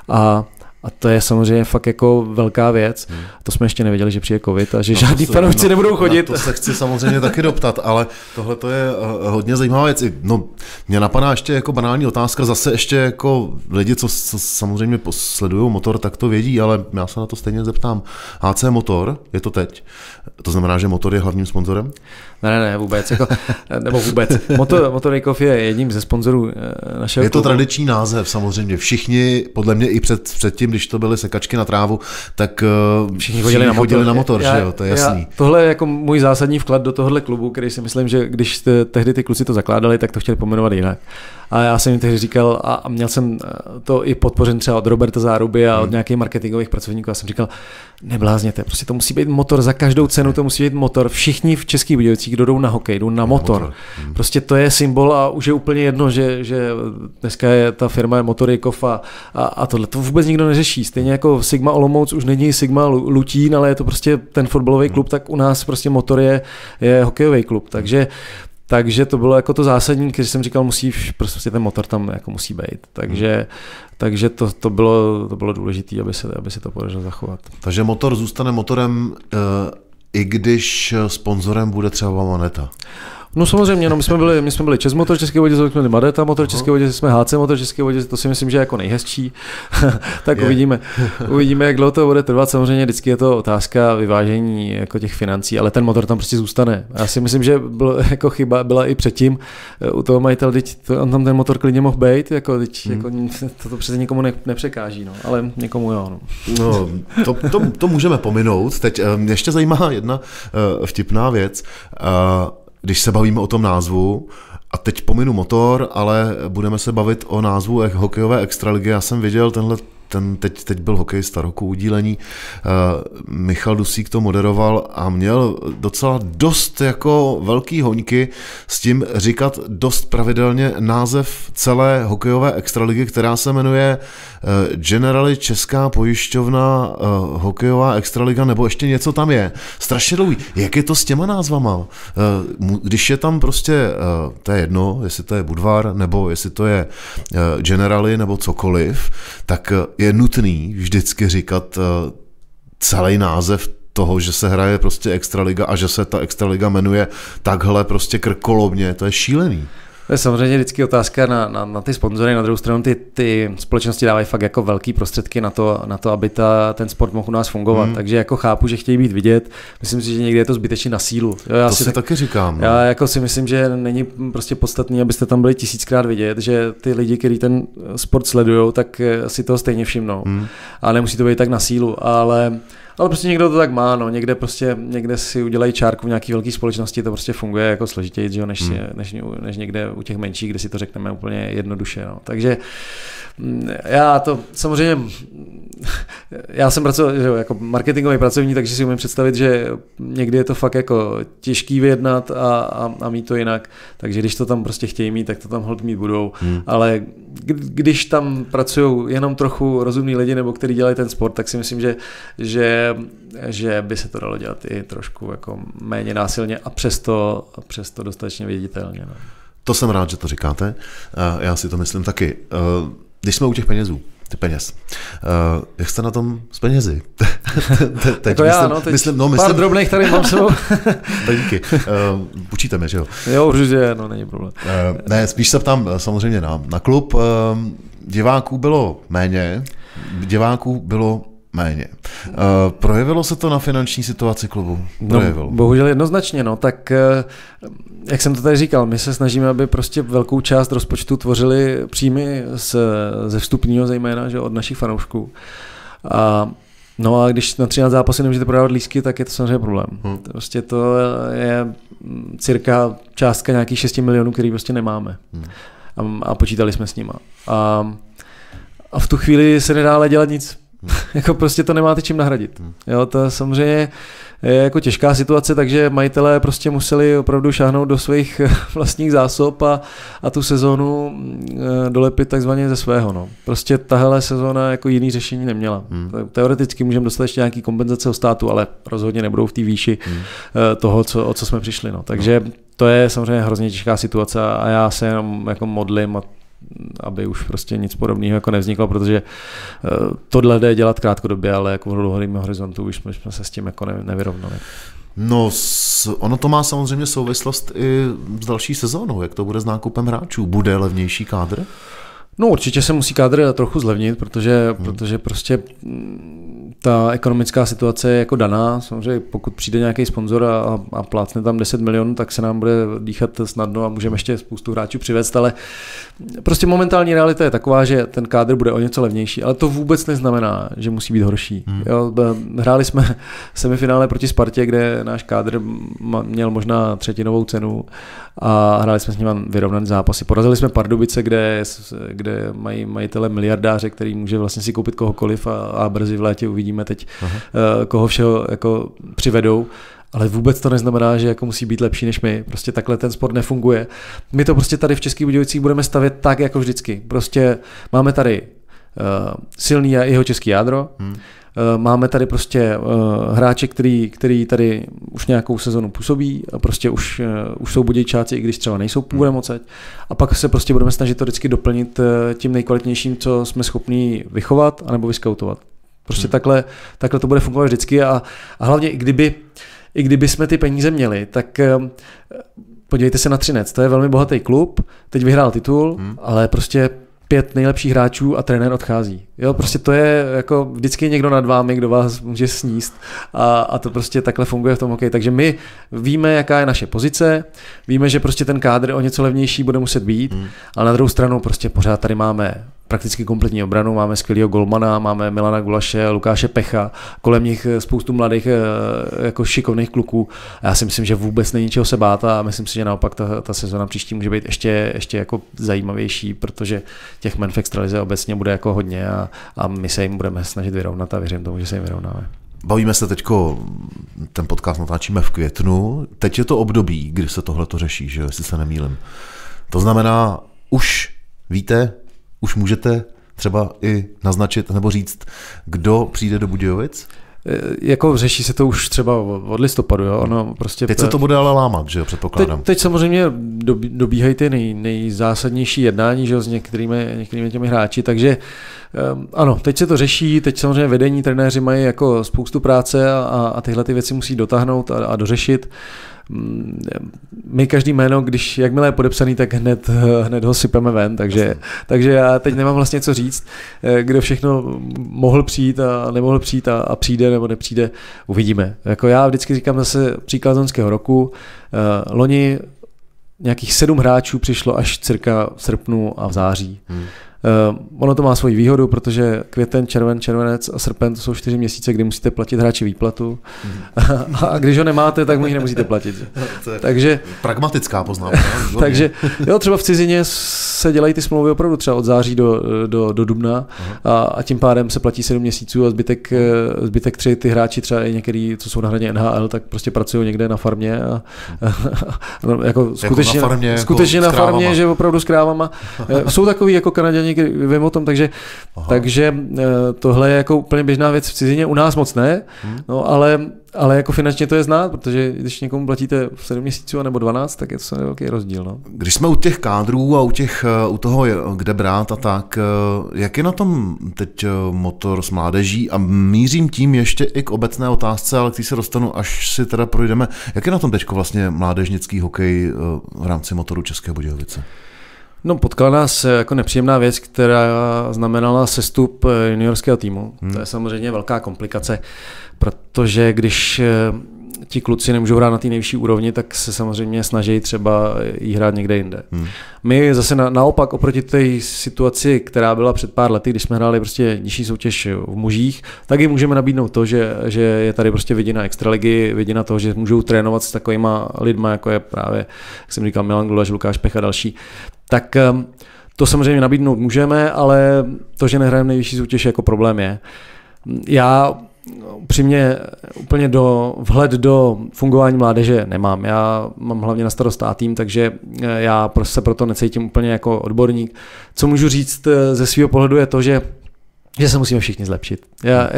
A to je samozřejmě fakt jako velká věc. To jsme ještě nevěděli, že přijde covid a že žádný fanoušci nebudou chodit. To se chci samozřejmě taky doptat, ale tohle to je hodně zajímavá věc. No, mě napadá ještě jako banální otázka, zase ještě jako lidi, co samozřejmě sledují motor, tak to vědí, ale já se na to stejně zeptám. HC Motor, je to teď? To znamená, že Motor je hlavním sponzorem? Ne, vůbec. Nebo vůbec. Motorejkov je jedním ze sponzorů našeho Je to tradiční název samozřejmě. Všichni, podle mě i předtím, když to byly sekačky na trávu, tak všichni chodili na motor, že jo, to je jasný. Tohle je jako můj zásadní vklad do tohohle klubu, který si myslím, že když tehdy ty kluci to zakládali, tak to chtěli pomenovat jinak. A já jsem jim tehdy říkal, a měl jsem to i podpořen třeba od Roberta Záruby a od nějakých marketingových pracovníků, já jsem říkal, neblázněte, prostě to musí být motor za každou cenu, to musí být motor. Všichni v Českých Budějovicích, kdo jdou na hokej, jdou na motor. Prostě to je symbol a už je úplně jedno, že dneska je ta firma Motorejkov a tohle. To vůbec nikdo neřeší. Stejně jako Sigma Olomouc už není Sigma Lutín, ale je to prostě ten fotbalový klub, tak u nás prostě motor je hokejový klub. Takže to bylo jako to zásadní, když jsem říkal, prostě ten motor tam jako musí být. Takže to bylo důležité, aby se to podařilo zachovat. Takže motor zůstane motorem, i když sponzorem bude třeba Moneta. No samozřejmě, no, my jsme byli Čes Motor České Budějovice, jsme byli Madeta Motor České Budějovice, jsme HC Motor České Budějovice, to si myslím, že je jako nejhezčí. Tak uvidíme, jak dlouho to bude trvat. Samozřejmě vždycky je to otázka vyvážení jako těch financí, ale ten motor tam prostě zůstane. Já si myslím, že jako chyba byla i předtím u toho majitele, on tam ten motor klidně mohl být, jako to přece nikomu nepřekáží, no, ale někomu jo. No, to můžeme pominout. Teď mě ještě zajímá jedna vtipná věc. Když se bavíme o tom názvu, a teď pominu motor, ale budeme se bavit o názvu hokejové extraligy. Já jsem viděl teď byl hokejista roku udílení, Michal Dusík to moderoval a měl docela dost jako velký hoňky s tím říkat dost pravidelně název celé hokejové extraligy, která se jmenuje Generali Česká pojišťovna hokejová extraliga, nebo ještě něco tam je. Strašně dlouhý. Jak je to s těma názvama? Když je tam prostě, to je jedno, jestli to je Budvar, nebo jestli to je Generali, nebo cokoliv, tak je nutný vždycky říkat celý název toho, že se hraje prostě extraliga a že se ta extraliga jmenuje takhle prostě krkolomně, to je šílený. To je samozřejmě vždycky otázka na ty sponzory, na druhou stranu ty společnosti dávají fakt jako velký prostředky na to, aby ten sport mohl u nás fungovat, takže jako chápu, že chtějí být vidět, myslím si, že někdy je to zbytečně na sílu. Jo, to si taky říkám. No. Já jako si myslím, že není prostě podstatný, abyste tam byli 1000krát vidět, že ty lidi, kteří ten sport sledujou, tak si toho stejně všimnou. A nemusí to být tak na sílu, ale prostě někdo to tak má, no, někde si udělají čárku v nějaký velké společnosti, to prostě funguje jako složitěji, že jo, než někde u těch menších, kde si to řekneme úplně jednoduše, no. Takže já jsem pracoval jako marketingový pracovník, takže si umím představit, že někdy je to fakt jako těžký vyjednat a mít to jinak, takže když to tam prostě chtějí mít, tak to tam holt mít budou, ale když tam pracují jenom trochu rozumní lidi, nebo kteří dělají ten sport, tak si myslím, že by se to dalo dělat i trošku jako méně násilně a přesto dostatečně viditelně. No. To jsem rád, že to říkáte, já si to myslím taky. Když jsme u těch peněz. Jak jste na tom s penězi? Teď myslím, pár drobných tady mám sebou. Díky. Učíte mě, že jo? Jo, určitě, no není problém. Ne, spíš se ptám samozřejmě na klub. Diváků bylo méně. Projevilo se to na finanční situaci klubu? No, bohužel jednoznačně, no, tak jak jsem to tady říkal, my se snažíme, aby prostě velkou část rozpočtu tvořili příjmy ze vstupního zejména, že od našich fanoušků. No a když na 13 zápasů nemůžete prodávat lístky, tak je to samozřejmě problém. Prostě to je cirka částka nějakých 6 milionů, který prostě nemáme. A počítali jsme s nima. A v tu chvíli se nedá ale dělat nic. Jako prostě to nemáte čím nahradit. Jo, to samozřejmě je jako těžká situace, takže majitelé prostě museli opravdu šáhnout do svých vlastních zásob a tu sezónu dolepit takzvaně ze svého. No. Prostě tahle sezóna jako jiný řešení neměla. Teoreticky můžeme dostat ještě nějaký kompenzace od státu, ale rozhodně nebudou v té výši toho, o co jsme přišli. No. Takže to je samozřejmě hrozně těžká situace a já se jenom jako modlím, aby už prostě nic podobného jako nevzniklo, protože tohle jde dělat krátkodobě, ale jako v dlouhodobém horizontu už jsme se s tím jako nevyrovnali. No, ono to má samozřejmě souvislost i s další sezónou. Jak to bude s nákupem hráčů? Bude levnější kádr? No určitě se musí kádr trochu zlevnit, protože prostě ta ekonomická situace je jako daná. Samozřejmě pokud přijde nějaký sponzor a plácne tam 10 milionů, tak se nám bude dýchat snadno a můžeme ještě spoustu hráčů přivést, ale prostě momentální realita je taková, že ten kádr bude o něco levnější, ale to vůbec neznamená, že musí být horší. Jo, hráli jsme semifinále proti Spartě, kde náš kádr měl možná třetinovou cenu a hráli jsme s nimi vyrovnaný zápasy. Porazili jsme Pardubice, kde mají majitele miliardáře, který může vlastně si koupit kohokoliv a brzy v létě uvidíme teď, koho všeho jako přivedou. Ale vůbec to neznamená, že jako musí být lepší než my. Prostě takhle ten sport nefunguje. My to prostě tady v Českých Budějovicích budeme stavět tak, jako vždycky. Prostě máme tady silný jeho český jádro, máme tady prostě hráče, který tady už nějakou sezonu působí a prostě už jsou Budějčáci, i když třeba nejsou původem odsaď. A pak se prostě budeme snažit to vždycky doplnit tím nejkvalitnějším, co jsme schopni vychovat anebo vyskautovat. Prostě takhle to bude fungovat vždycky a hlavně i kdyby jsme ty peníze měli, tak podívejte se na Třinec, to je velmi bohatý klub, teď vyhrál titul, ale prostě 5 nejlepších hráčů a trenér odchází. Jo, prostě to je jako vždycky někdo nad vámi, kdo vás může sníst a to prostě takhle funguje v tom hokeji. Takže my víme, jaká je naše pozice, víme, že prostě ten kádr o něco levnější bude muset být, ale na druhou stranu prostě pořád tady máme prakticky kompletní obranu, máme skvělýho golmana, máme Milana Gulaše, Lukáše Pecha, kolem nich spoustu mladých jako šikovných kluků. A já si myslím, že vůbec není čeho se bát a myslím si, že naopak ta sezona příští může být ještě jako zajímavější, protože těch men v extralize obecně bude jako hodně a my se jim budeme snažit vyrovnat a věřím tomu, že se jim vyrovnáme. Bavíme se teďko, ten podcast natáčíme v květnu, teď je to období, kdy se tohleto řeší, že jestli se nemýlim. To znamená, už víte, už můžete třeba i naznačit nebo říct, kdo přijde do Budějovic? Jako řeší se to už třeba od listopadu, jo? Ono prostě teď se to bude ale lámat, že jo, předpokládám. Teď samozřejmě dobíhají ty nejzásadnější jednání, že jo, s některými těmi hráči, takže ano, teď se to řeší, teď samozřejmě vedení, trenéři mají jako spoustu práce a tyhle ty věci musí dotáhnout a dořešit. My každý jméno, když jakmile je podepsaný, tak hned ho sypeme ven, takže já teď nemám vlastně co říct, kdo všechno mohl přijít a nemohl přijít a přijde nebo nepřijde, uvidíme. Jako já vždycky říkám zase příklad loňského roku, loni nějakých 7 hráčů přišlo až cirka v srpnu a v září. Ono to má svoji výhodu, protože květen, červenec a srpen to jsou 4 měsíce, kdy musíte platit hráči výplatu. A když ho nemáte, tak mu ji nemusíte platit. Takže pragmatická poznámka. Takže jo, třeba v cizině se dělají ty smlouvy opravdu třeba od září do dubna a tím pádem se platí 7 měsíců a zbytek 3 ty hráči třeba i některý, co jsou na hraně NHL, tak prostě pracují někde na farmě a jako skutečně na farmě, že opravdu s krávama. Jsou takový jako Kanaděni, vím o tom, takže tohle je jako úplně běžná věc v cizině, u nás moc ne, no ale jako finančně to je znát, protože když někomu platíte 7 měsíců nebo 12, tak je to velký rozdíl. No. Když jsme u těch kádrů a u toho, kde brát a tak, jak je na tom teď Motor s mládeží a mířím tím ještě i k obecné otázce, ale když se dostanu, až si teda projdeme, jak je na tom teďko vlastně mládežnický hokej v rámci Motoru České Budějovice? No, potkala nás jako nepříjemná věc, která znamenala sestup juniorského týmu. To je samozřejmě velká komplikace, protože když ti kluci nemůžou hrát na té nejvyšší úrovni, tak se samozřejmě snaží třeba jí hrát někde jinde. My zase naopak oproti té situaci, která byla před pár lety, když jsme hráli prostě nižší soutěž v mužích, tak jim můžeme nabídnout to, že je tady prostě vidina extraligy, vidina toho, že můžou trénovat s takovýma lidma, jako je právě, jak jsem říkal, Milan Gulaš, Lukáš Pech a další. Tak to samozřejmě nabídnout můžeme, ale to, že nehrajeme nejvyšší soutěž, jako problém je. Já upřímně úplně vhled do fungování mládeže nemám. Já mám hlavně na starost tým, takže já se proto necítím úplně jako odborník. Co můžu říct ze svého pohledu je to, že se musíme všichni zlepšit.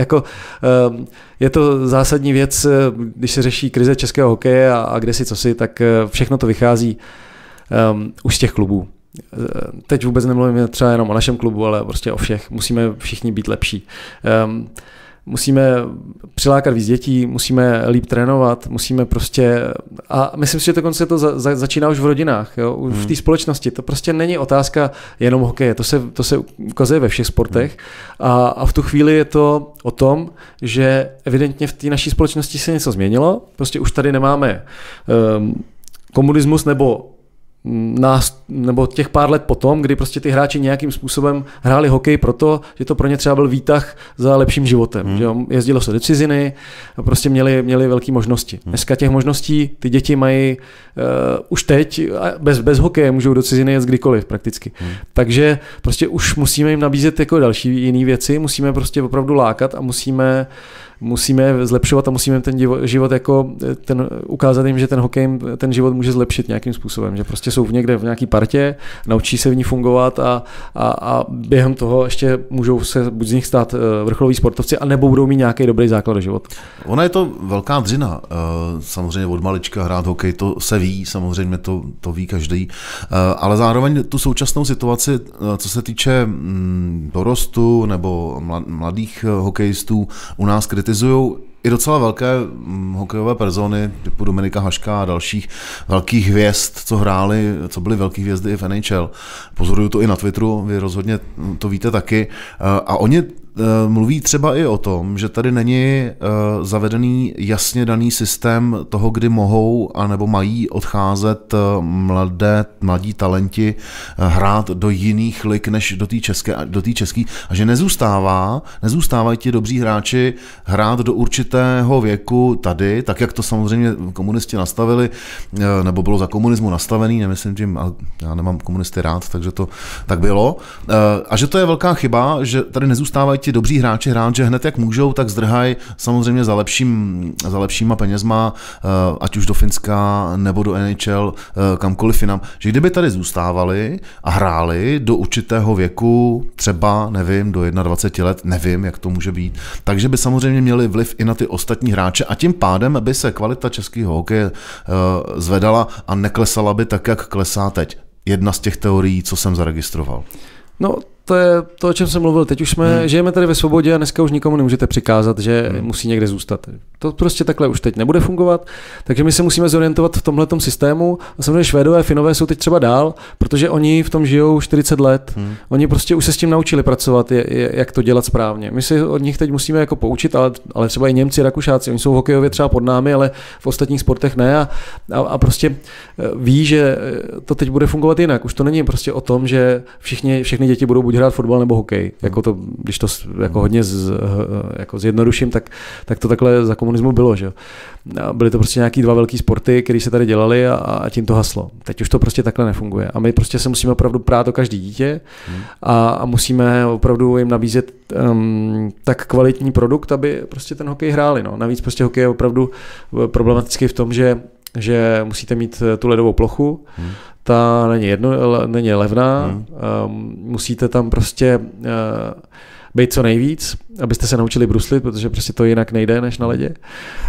Je to zásadní věc, když se řeší krize českého hokeje a kde si co si, tak všechno to vychází už z těch klubů. Teď vůbec nemluvím třeba jenom o našem klubu, ale prostě o všech. Musíme všichni být lepší. Musíme přilákat víc dětí, musíme líp trénovat, musíme prostě, a myslím si, že dokonce to začíná už v rodinách, jo? Už v té společnosti. To prostě není otázka jenom hokeje, to se ukazuje ve všech sportech a v tu chvíli je to o tom, že evidentně v té naší společnosti se něco změnilo, prostě už tady nemáme komunismus nebo těch pár let potom, kdy prostě ty hráči nějakým způsobem hráli hokej proto, že to pro ně třeba byl výtah za lepším životem. Že jo? Jezdilo se do ciziny, prostě měli velké možnosti. Dneska těch možností ty děti mají už teď, bez hokeje můžou do ciziny jet kdykoliv prakticky. Takže prostě už musíme jim nabízet jako další jiné věci, musíme prostě opravdu lákat a musíme zlepšovat a musíme ten život jako ukázat jim, že ten hokej ten život může zlepšit nějakým způsobem, že prostě jsou někde v nějaký partě, naučí se v ní fungovat a během toho ještě můžou se buď z nich stát vrcholoví sportovci, anebo budou mít nějaký dobrý základ do života. Ona je to velká dřina. Samozřejmě od malička hrát hokej, to se ví, samozřejmě to ví každý, ale zároveň tu současnou situaci, co se týče dorostu nebo mladých hokejistů, u nás kritizují i docela velké hokejové persony, typu Dominika Haška a dalších velkých hvězd, co byly velký hvězdy i v NHL. Pozoruju to i na Twitteru, vy rozhodně to víte taky. A oni mluví třeba i o tom, že tady není zavedený jasně daný systém toho, kdy mohou anebo mají odcházet mladí talenti hrát do jiných lig než do té české a že nezůstávají ti dobří hráči hrát do určitého věku tady, tak jak to samozřejmě komunisti nastavili, nebo bylo za komunismu nastavený, nemyslím tím, já nemám komunisty rád, takže to tak bylo. A že to je velká chyba, že tady nezůstávají ti dobří hráči hrát, že hned jak můžou, tak zdrhají samozřejmě za lepšíma penězma, ať už do Finska nebo do NHL, kamkoliv jinam. Že kdyby tady zůstávali a hráli do určitého věku, třeba, nevím, do 21 let, nevím, jak to může být, takže by samozřejmě měli vliv i na ty ostatní hráče a tím pádem by se kvalita českého hokeje zvedala a neklesala by tak, jak klesá teď. Jedna z těch teorií, co jsem zaregistroval. No, to je to, o čem jsem mluvil. Teď už žijeme tady ve svobodě a dneska už nikomu nemůžete přikázat, že musí někde zůstat. To prostě takhle už teď nebude fungovat, takže my se musíme zorientovat v tomhletom systému. A samozřejmě Švédové, Finové jsou teď třeba dál, protože oni v tom žijou 40 let. Oni prostě už se s tím naučili pracovat, jak to dělat správně. My se od nich teď musíme jako poučit, ale třeba i Němci, Rakušáci, oni jsou hokejově třeba pod námi, ale v ostatních sportech ne a prostě ví, že to teď bude fungovat jinak. Už to není prostě o tom, že všechny děti budou buď hrát fotbal nebo hokej. Jako to, když to jako hodně jako zjednoduším, tak to takhle za komunismu bylo. Že? Byly to prostě nějaký dva velký sporty, které se tady dělaly a tím to haslo. Teď už to prostě takhle nefunguje. A my prostě se musíme opravdu prát o každý dítě a musíme opravdu jim nabízet tak kvalitní produkt, aby prostě ten hokej hráli. No. Navíc prostě hokej je opravdu problematický v tom, že musíte mít tu ledovou plochu, ta není levná, musíte tam prostě být co nejvíc, abyste se naučili bruslit, protože prostě to jinak nejde než na ledě.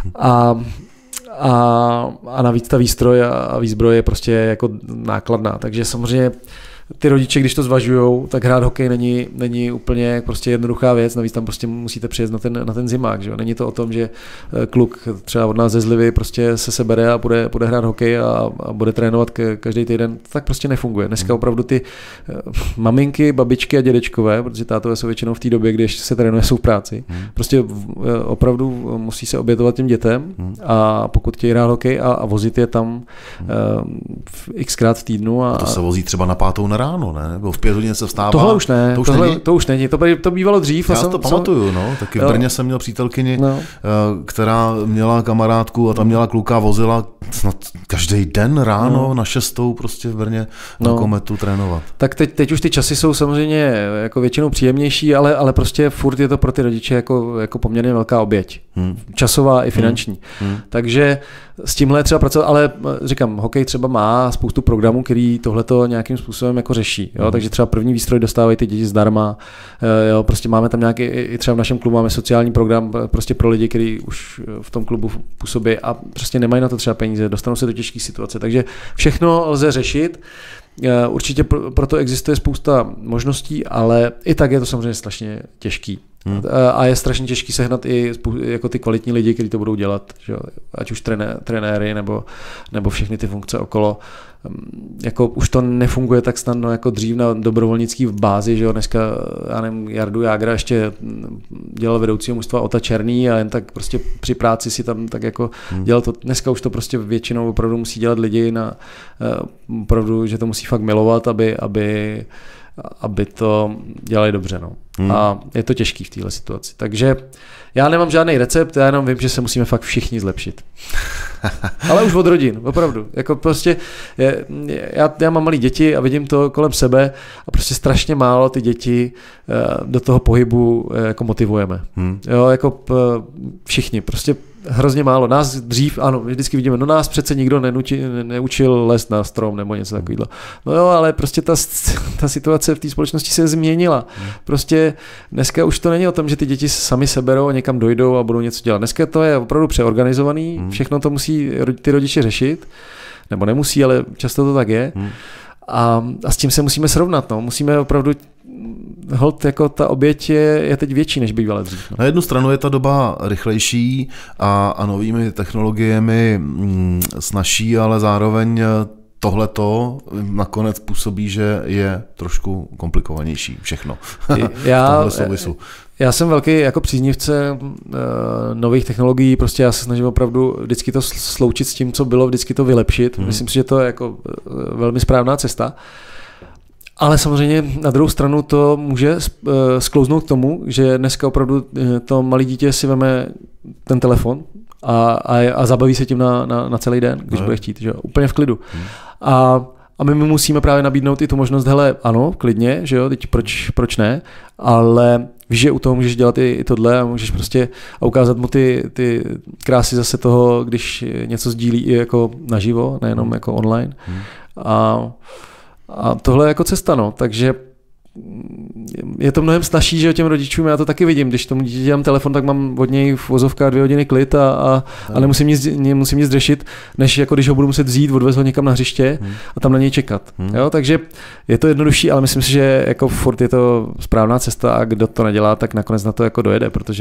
A navíc ta výstroj a výzbroj je prostě jako nákladná, takže samozřejmě ty rodiče, když to zvažujou, tak hrát hokej není úplně prostě jednoduchá věc, navíc tam prostě musíte přijet na ten zimák, že jo? Není to o tom, že kluk třeba od nás ze Zlivy prostě se sebere a bude hrát hokej a bude trénovat každý týden, tak prostě nefunguje. Dneska opravdu ty maminky, babičky a dědečkové, protože tátové jsou většinou v té době, když se trénuje, jsou v práci, prostě opravdu musí se obětovat těm dětem a pokud chtějí hrát hokej a vozit je tam xkrát v týdnu. A to se vozí třeba na 5:00 ráno, ne? Nebo v 5 hodin se vstává. Tohle už ne, to už není. To bývalo dřív. Já to pamatuju, no. Taky v Brně jsem měl přítelkyni, která měla kamarádku a tam měla kluka, vozila snad každý den ráno na 6 prostě v Brně na Kometu trénovat. Tak teď už ty časy jsou samozřejmě jako většinou příjemnější, ale prostě furt je to pro ty rodiče jako poměrně velká oběť. Časová i finanční. Takže s tímhle je třeba pracovat, ale říkám, hokej třeba má spoustu programů, který tohleto nějakým způsobem jako řeší. Jo? Takže třeba první výstroj dostávají ty děti zdarma. Jo? Prostě máme tam nějaký, i třeba v našem klubu máme sociální program prostě pro lidi, kteří už v tom klubu působí a prostě nemají na to třeba peníze, dostanou se do těžké situace. Takže všechno lze řešit. Určitě proto existuje spousta možností, ale i tak je to samozřejmě strašně těžký. A je strašně těžký sehnat i jako ty kvalitní lidi, kteří to budou dělat, že? Ať už trenéry nebo všechny ty funkce okolo. Jako už to nefunguje tak snadno jako dřív na dobrovolnický bázi, že jo, dneska já nevím, Jardu Jágra ještě dělal vedoucího mužstva Ota Černý a jen tak prostě při práci si tam tak jako dělal to. Dneska už to prostě většinou opravdu musí dělat lidi opravdu, že to musí fakt milovat, aby to dělali dobře. No. A je to těžký v téhle situaci. Takže já nemám žádný recept, já jenom vím, že se musíme fakt všichni zlepšit. Ale už od rodin, opravdu. Jako prostě já mám malé děti a vidím to kolem sebe a prostě strašně málo ty děti do toho pohybu jako motivujeme. Jo, jako všichni, prostě hrozně málo. Nás dřív, ano, vždycky vidíme, no nás přece nikdo neučil lézt na strom nebo něco takového. No jo, ale prostě ta situace v té společnosti se změnila. Prostě dneska už to není o tom, že ty děti sami seberou a někam dojdou a budou něco dělat. Dneska to je opravdu přeorganizovaný, všechno to musí ty rodiče řešit, nebo nemusí, ale často to tak je. A s tím se musíme srovnat, no. Musíme opravdu holt, jako ta oběť je teď větší, než bývala dřív. No. Na jednu stranu je ta doba rychlejší a novými technologiemi snazší, ale zároveň tohleto nakonec působí, že je trošku komplikovanější všechno. Já jsem velký jako příznivce nových technologií, prostě já se snažím opravdu vždycky to sloučit s tím, co bylo, vždycky to vylepšit. Myslím si, že to je jako velmi správná cesta. Ale samozřejmě na druhou stranu to může sklouznout k tomu, že dneska opravdu to malé dítě si veme ten telefon a zabaví se tím na celý den, když bude chtít, že jo? Úplně v klidu. A my musíme právě nabídnout i tu možnost, hele, ano, klidně, že jo, teď proč ne, ale víš, že u toho můžeš dělat i tohle a můžeš prostě ukázat mu ty krásy zase toho, když něco sdílí i jako naživo, nejenom jako online. A tohle je jako cesta, no, takže je to mnohem snazší, že o těm rodičům, já to taky vidím, když tomu dítě dám telefon, tak mám od něj v vozovkách 2 hodiny klid a nemusím nic řešit, než jako když ho budu muset vzít, odvez ho někam na hřiště a tam na něj čekat. Jo, takže je to jednodušší, ale myslím si, že jako furt je to správná cesta a kdo to nedělá, tak nakonec na to jako dojede, protože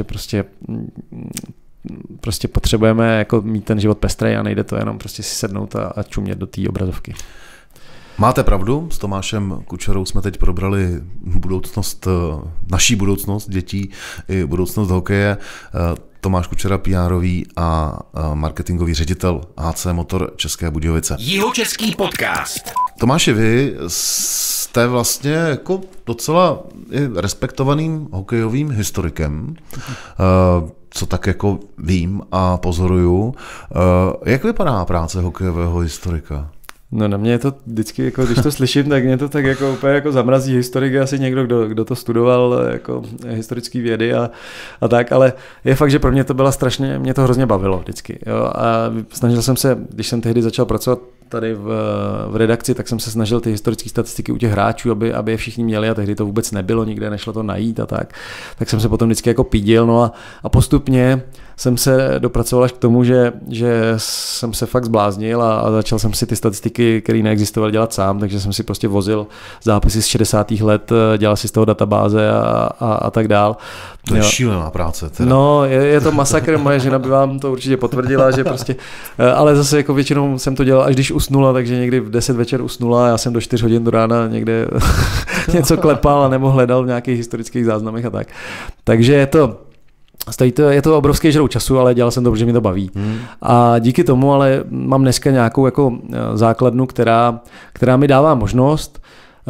prostě potřebujeme jako mít ten život pestrej a nejde to jenom prostě si sednout a čumět do té obrazovky. Máte pravdu, s Tomášem Kučerou jsme teď probrali naší budoucnost dětí i budoucnost hokeje. Tomáš Kučera, PR-ový a marketingový ředitel HC Motor České Budějovice. Jihočeský podcast. Tomáši, vy jste vlastně jako docela respektovaným hokejovým historikem, co tak jako vím a pozoruju. Jak vypadá práce hokejového historika? No na mě je to vždycky, jako, když to slyším, tak mě to tak jako úplně jako zamrazí. Historik je asi někdo, kdo to studoval, jako historické vědy a tak, ale je fakt, že pro mě to byla mě to hrozně bavilo vždycky. Jo? A snažil jsem se, když jsem tehdy začal pracovat tady v redakci, tak jsem se snažil ty historické statistiky u těch hráčů, aby je všichni měli a tehdy to vůbec nebylo nikde, nešlo to najít a tak. Tak jsem se potom vždycky jako pídil, no a postupně jsem se dopracoval až k tomu, že jsem se fakt zbláznil a začal jsem si ty statistiky, které neexistovaly, dělat sám, takže jsem si prostě vozil zápisy z 60. let, dělal si z toho databáze a tak dál. To je šílená práce. Teda. No, je to masakr, moje žena by vám to určitě potvrdila, že prostě, ale zase jako většinou jsem to dělal, až když usnula, takže někdy v 10 večer usnula, já jsem do 4 hodin do rána někde něco klepal a nebo hledal v nějakých historických záznamech a tak. Takže je to obrovský žrou času, ale dělal jsem to, protože mi to baví. A díky tomu ale mám dneska nějakou jako základnu, která mi dává možnost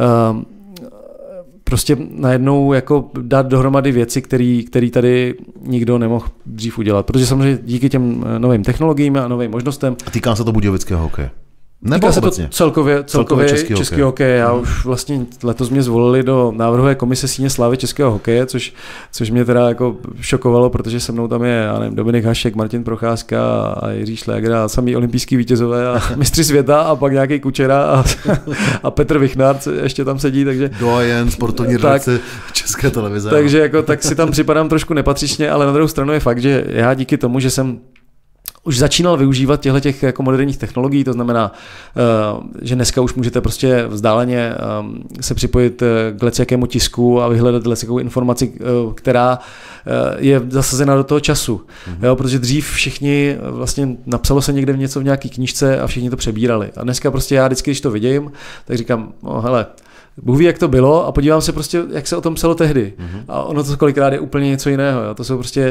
prostě najednou jako dát dohromady věci, které tady nikdo nemohl dřív udělat. Protože samozřejmě díky těm novým technologiím a novým možnostem. A týká se to budějovického hokeje? Týká se to celkově český hokej. Já už vlastně letos mě zvolili do návrhové komise Síně slávy českého hokeje, což mě teda jako šokovalo, protože se mnou tam je, já nevím, Dominik Hašek, Martin Procházka a Jiří Šléger a samý olympijský vítězové a mistři světa a pak nějaký Kučera a Petr Vichnár ještě tam sedí, takže doyen sportovní redakce České televize. Takže jako tak si tam připadám trošku nepatřičně, ale na druhou stranu je fakt, že já díky tomu, že jsem už začínal využívat těch jako moderních technologií, to znamená, že dneska už můžete prostě vzdáleně se připojit k lecjakému tisku a vyhledat lecjakou informaci, která je zasazena do toho času. Jo, protože dřív všichni vlastně napsalo se někde něco v nějaký knížce a všichni to přebírali. A dneska prostě já vždycky, když to vidím, tak říkám, no hele, Bůh ví, jak to bylo a podívám se prostě, jak se o tom psalo tehdy. A ono to kolikrát je úplně něco jiného. Jo. To jsou prostě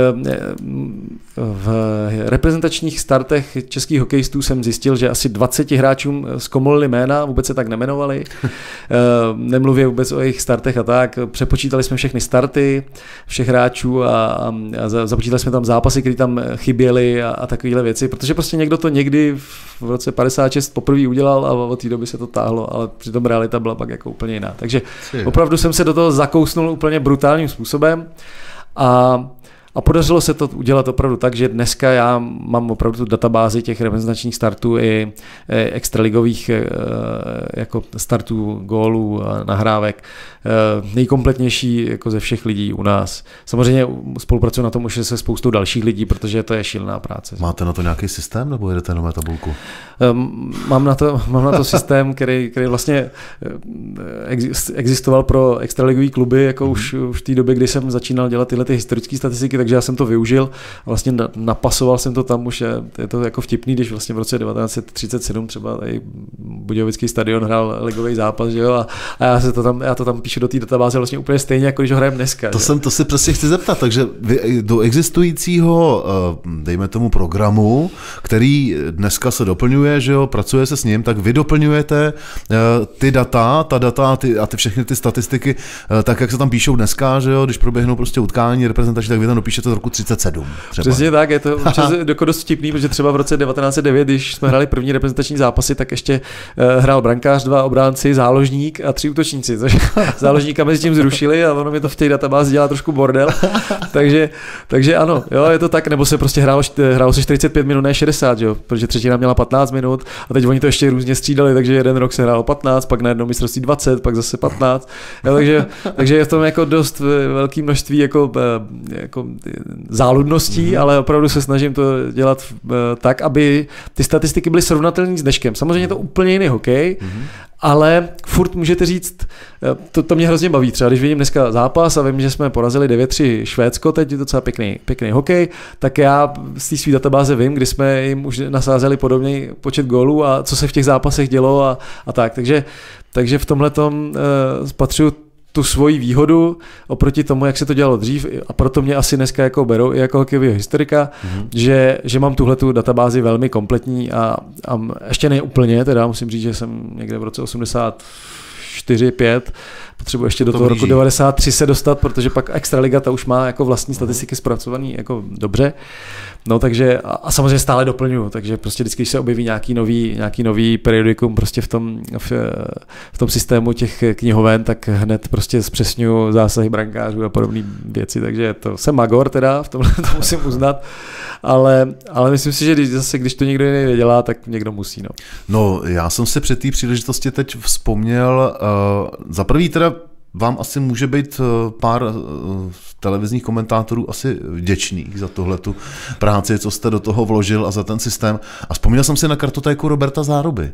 v reprezentačních startech českých hokejistů jsem zjistil, že asi 20 hráčům zkomolili jména, vůbec se tak nemenovali. Nemluvě vůbec o jejich startech a tak. Přepočítali jsme všechny starty všech hráčů a započítali jsme tam zápasy, které tam chyběly a takovéhle věci, protože prostě někdo to někdy v roce 56 poprvé udělal a od té doby se to táhlo, ale přitom realita byla pak jako úplně jiná. Takže opravdu jsem se do toho zakousnul úplně brutálním způsobem A podařilo se to udělat opravdu tak, že dneska já mám opravdu tu databázi těch reprezentačních startů i extraligových jako startů, gólů a nahrávek nejkompletnější jako ze všech lidí u nás. Samozřejmě spolupracuji na tom už se spoustou dalších lidí, protože to je šílená práce. Máte na to nějaký systém nebo jedete na tabulku? Mám na to systém, který vlastně existoval pro extraligový kluby jako už v té době, kdy jsem začínal dělat tyhle ty historické statistiky, takže já jsem to využil a vlastně napasoval jsem to tam už, je to jako vtipný, když vlastně v roce 1937 třeba tady Budějovický stadion hrál ligový zápas, že jo, a já to tam píšu do té databáze vlastně úplně stejně, jako když ho hrajeme dneska. To si přesně chci zeptat, takže vy do existujícího, dejme tomu programu, který dneska se doplňuje, že jo, pracuje se s ním, tak vy doplňujete ty data a ty všechny ty statistiky, tak jak se tam píšou dneska, že jo, když proběhnou prostě utkání reprezentační, tak vy tam dopíšete z roku 37. Třeba. Přesně tak, je to dost vtipný, protože třeba v roce 1909, když jsme hráli první reprezentační zápasy, tak ještě hrál brankář, 2 obránci, záložník a 3 útočníci, což záložníka mezi tím zrušili a ono mi to v té databázi dělá trošku bordel. takže ano, jo, je to tak, nebo se prostě hrálo se 45 minut, ne 60, jo, protože třetina měla 15 minut a teď oni to ještě různě střídali, takže jeden rok se hrálo 15, pak na jednom mistrovství 20, pak zase 15. Jo, takže je v tom jako dost velké množství jako záludností, ale opravdu se snažím to dělat tak, aby ty statistiky byly srovnatelné s dneškem. Samozřejmě je to úplně jiný hokej, ale furt můžete říct, to mě hrozně baví. Třeba když vidím dneska zápas a vím, že jsme porazili 9-3 Švédsko, teď je to docela pěkný hokej, tak já z té své databáze vím, kdy jsme jim už nasázeli podobný počet gólů a co se v těch zápasech dělo a tak. Takže v tomhletom spatřuju tu svoji výhodu oproti tomu, jak se to dělalo dřív, a proto mě asi dneska jako berou i jako hokejového historika, že mám tuhletu databázi velmi kompletní a ještě ne úplně, teda musím říct, že jsem někde v roce 84-5, potřebuji ještě do toho roku 93 se dostat, protože pak Extraliga ta už má jako vlastní statistiky zpracovaný jako dobře. No takže a samozřejmě stále doplňuju, takže prostě vždycky, když se objeví nějaký nový periodikum prostě v tom systému těch knihoven, tak hned prostě zpřesňuju zásahy brankářů a podobné věci, takže to jsem magor teda, v tomhle to musím uznat, ale myslím si, že když to někdo jiný nedělá, tak někdo musí. No já jsem si při té příležitosti teď vzpomněl, za prvý teda vám asi může být pár televizních komentátorů asi vděčných za tuhletu práci, co jste do toho vložil a za ten systém. A vzpomněl jsem si na kartotéku Roberta Záruby.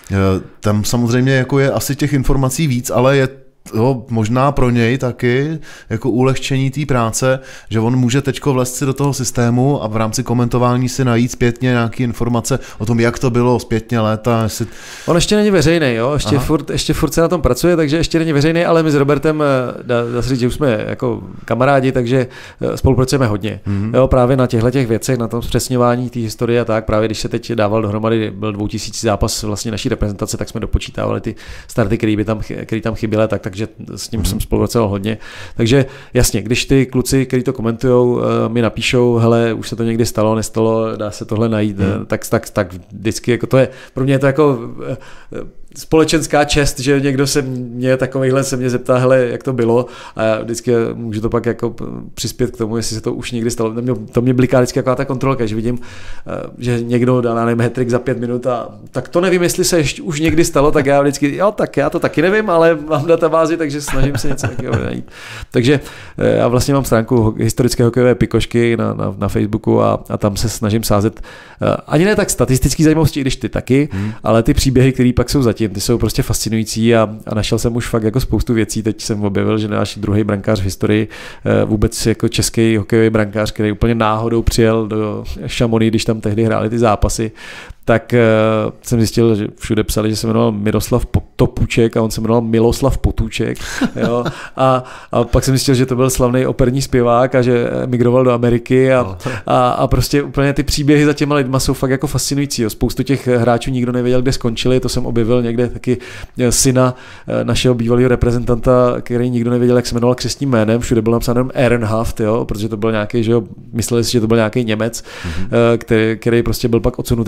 Tam samozřejmě jako je asi těch informací víc, ale je možná pro něj taky jako ulehčení té práce, že on může teďko vlézt si do toho systému a v rámci komentování si najít zpětně nějaké informace o tom, jak to bylo zpětně léta. Jestli... On ještě není veřejný, jo? Ještě furt se na tom pracuje, takže ještě není veřejný, ale my s Robertem, dá se říct, že už jsme jako kamarádi, takže spolupracujeme hodně. Jo, právě na těchto věcech, na tom zpřesňování té historie a tak, právě když se teď dával dohromady, byl 2000 zápas vlastně naší reprezentace, tak jsme dopočítávali ty starty, které tam chyběly, takže s ním jsem spolupracoval hodně. Takže jasně, když ty kluci, kteří to komentujou, mi napíšou, hele, už se to někdy stalo, nestalo, dá se tohle najít, tak vždycky jako to je, pro mě je to jako společenská čest, že někdo se mě zeptá, hele, jak to bylo, a já vždycky můžu to pak jako přispět k tomu, jestli se to už někdy stalo. To mě bliká vždycky jako ta kontrolka, že vidím, že někdo dal, nevím, hat-trick za 5 minut a tak to nevím, jestli se už někdy stalo, tak já vždycky, jo, tak já to taky nevím, ale mám databázi, takže snažím se něco takového najít. Takže já vlastně mám stránku historické hokejové pikošky na Facebooku a tam se snažím sázet ani ne tak statistický zajímavosti, i když ty taky, ale ty příběhy, které pak jsou zatím, ty jsou prostě fascinující a našel jsem už fakt jako spoustu věcí. Teď jsem objevil, že náš druhý brankář v historii, vůbec jako český hokejový brankář, který úplně náhodou přijel do Chamonix, když tam tehdy hráli ty zápasy, tak jsem zjistil, že všude psali, že se jmenoval Miroslav Topůček a on se jmenoval Miloslav Potůček. Jo? A pak jsem zjistil, že to byl slavný operní zpěvák a že emigroval do Ameriky a prostě úplně ty příběhy za těma lidma jsou fakt jako fascinující. Jo? Spoustu těch hráčů nikdo nevěděl, kde skončili, to jsem objevil někde taky syna našeho bývalého reprezentanta, který nikdo nevěděl, jak se jmenoval křestním jménem, všude byl napsán Ehrenhaft, jo? Protože to byl nějaký, že jo, mysleli si, že to byl nějaký Němec, který prostě byl pak odsunutý po válce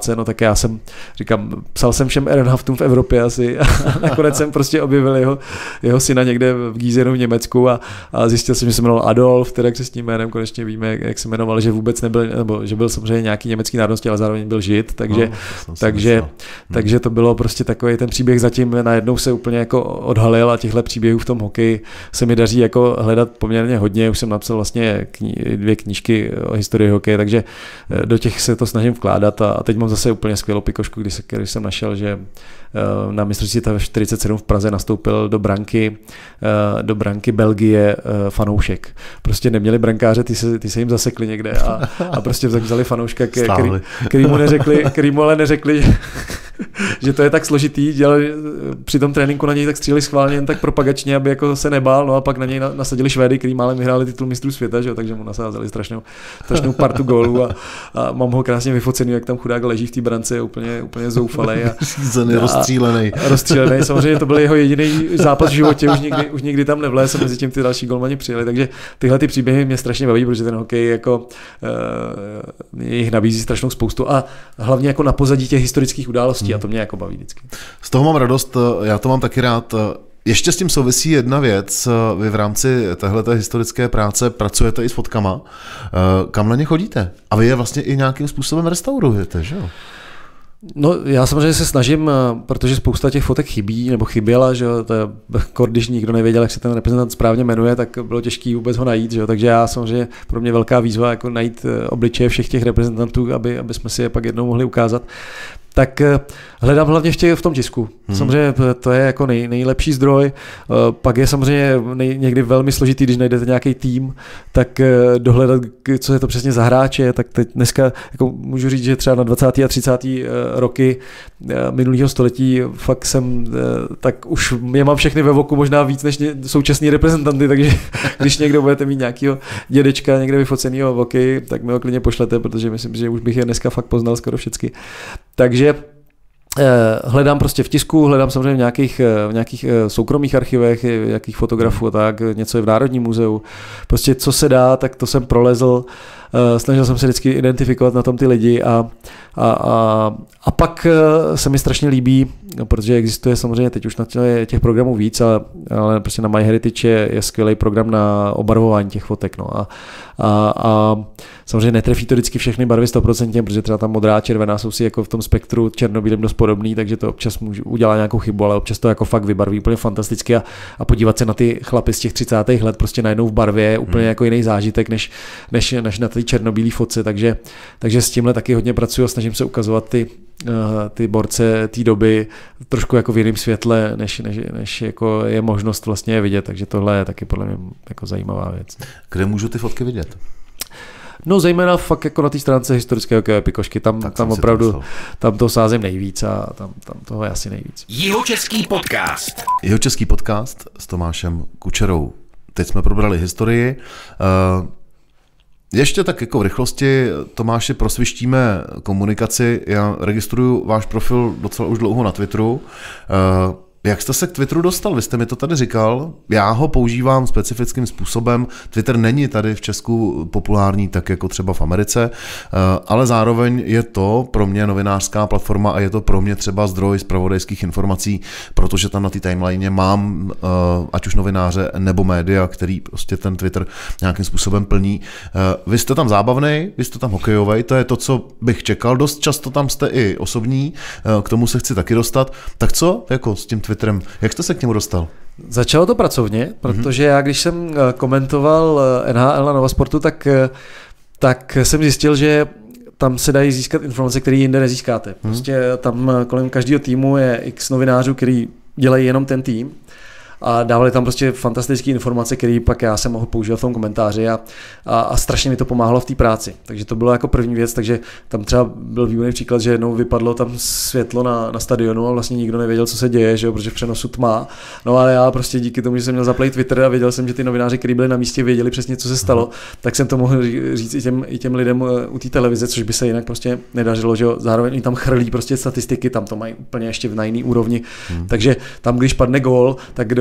práce, no tak já jsem, říkám, psal jsem všem Ehrenhaftům v Evropě asi a nakonec jsem prostě objevil jeho syna někde v Gízenu v Německu a zjistil jsem, že se jmenoval Adolf, teda křestním jménem konečně víme, jak se jmenoval, že vůbec nebyl, nebo že byl samozřejmě nějaký německý národnosti, ale zároveň byl Žid, takže to bylo prostě takový ten příběh zatím najednou se úplně jako odhalil a těchto příběhů v tom hokeji se mi daří jako hledat poměrně hodně, už jsem napsal vlastně 2 knížky o historii hokeje, takže do těch se to snažím vkládat a teď mám zase úplně skvělou pikošku, když jsem našel, že na mistrovství 47 v Praze nastoupil do branky Belgie fanoušek. Prostě neměli brankáře, ty se jim zasekli někde a prostě vzali fanouška, který mu ale neřekli, že to je tak složitý, dělali při tom tréninku na něj tak stříleli schválně jen tak propagačně, aby jako se nebál, no a pak na něj nasadili Švédy, který málem vyhráli titul mistrů světa, že jo, takže mu nasázeli strašnou partu gólů a mám ho krásně vyfocený, jak tam chudák leží v té brance, úplně zoufalej a rozstřílený. Samozřejmě to byl jeho jediný zápas v životě, už nikdy tam nevlez a mezi tím ty další golmani přijeli, takže tyhle ty příběhy mě strašně baví, protože ten hokej jako jich nabízí strašnou spoustu a hlavně jako na pozadí těch historických událostí a to mě jako baví vždycky. Z toho mám radost, já to mám taky rád. Ještě s tím souvisí jedna věc, vy v rámci téhleté historické práce pracujete i s fotkama. Kam na ně chodíte? A vy je vlastně i nějakým způsobem restaurujete, že jo? No já samozřejmě se snažím, protože spousta těch fotek chybí, nebo chyběla, že jo, když nikdo nevěděl, jak se ten reprezentant správně jmenuje, tak bylo těžké vůbec ho najít, že jo, takže já samozřejmě pro mě velká výzva jako najít obličeje všech těch reprezentantů, aby jsme si je pak jednou mohli ukázat. Tak hledám hlavně v tom tisku. Samozřejmě to je jako nejlepší zdroj. Pak je samozřejmě někdy velmi složitý, když najdete nějaký tým, tak dohledat, co je to přesně za hráče. Tak teď dneska jako můžu říct, že třeba na 20. a 30. roky minulého století fakt jsem, tak už je mám všechny ve voku, možná víc než současní reprezentanty, takže když někdo budete mít nějakého dědečka někde vyfocenýho v hokeji, tak mi ho klidně pošlete, protože myslím, že už bych je dneska fakt poznal skoro všechny. Takže hledám prostě v tisku, hledám samozřejmě v nějakých soukromých archivech, nějakých fotografů a tak, něco je v Národním muzeu. Prostě co se dá, tak to jsem prolezl. Snažil jsem se vždycky identifikovat na tom ty lidi a pak se mi strašně líbí, protože existuje samozřejmě teď už na těch programů víc, ale prostě na MyHeritage je skvělý program na obarvování těch fotek. No. A samozřejmě netrefí to vždycky všechny barvy 100%, protože třeba ta modrá a červená jsou si jako v tom spektru černobílém dost podobný, takže to občas udělá nějakou chybu, ale občas to jako fakt vybarví úplně fantasticky a podívat se na ty chlapy z těch 30. let prostě najednou v barvě je úplně jako jiný zážitek, než na té černobílé fotce, takže s tímhle taky hodně pracuji a snažím se ukazovat ty borce té doby trošku jako v jiném světle, než jako je možnost vlastně je vidět, takže tohle je taky podle mě jako zajímavá věc. Kde můžu ty fotky vidět? No zejména fakt jako na té stránce historické hokejové pikošky, tam opravdu tam to sázím nejvíc a tam toho je asi nejvíc. Jihočeský podcast. Jihočeský podcast s Tomášem Kučerou. Teď jsme probrali historii. Ještě tak jako v rychlosti, Tomáši, prosvištíme komunikaci. Já registruju váš profil docela už dlouho na Twitteru. Jak jste se k Twitteru dostal? Vy jste mi to tady říkal. Já ho používám specifickým způsobem. Twitter není tady v Česku populární tak jako třeba v Americe, ale zároveň je to pro mě novinářská platforma a je to pro mě třeba zdroj zpravodajských informací, protože tam na té timeline mám ať už novináře nebo média, který prostě ten Twitter nějakým způsobem plní. Vy jste tam zábavnej, vy jste tam hokejovej, to je to, co bych čekal. Dost často tam jste i osobní, k tomu se chci taky dostat. Tak co jako s tím Twitterem, jak jste se k němu dostal? Začalo to pracovně, protože já když jsem komentoval NHL na Novasportu, tak jsem zjistil, že tam se dají získat informace, které jinde nezískáte. Prostě tam kolem každého týmu je x novinářů, který dělají jenom ten tým a dávali tam prostě fantastické informace, které pak já jsem mohl používat v tom komentáři a strašně mi to pomáhalo v té práci. Takže to bylo jako první věc, takže tam třeba byl výborný příklad, že jednou vypadlo tam světlo na stadionu a vlastně nikdo nevěděl, co se děje, že jo, protože v přenosu tma. No ale já prostě díky tomu, že jsem měl zaplejt Twitter a věděl jsem, že ty novináři, kteří byli na místě, věděli přesně, co se stalo, tak jsem to mohl říct i těm lidem u té televize, což by se jinak prostě nedařilo, že jo. Zároveň oni tam chrlí prostě statistiky, tam to mají úplně ještě na jiný úrovni. Takže tam, když padne gól, tak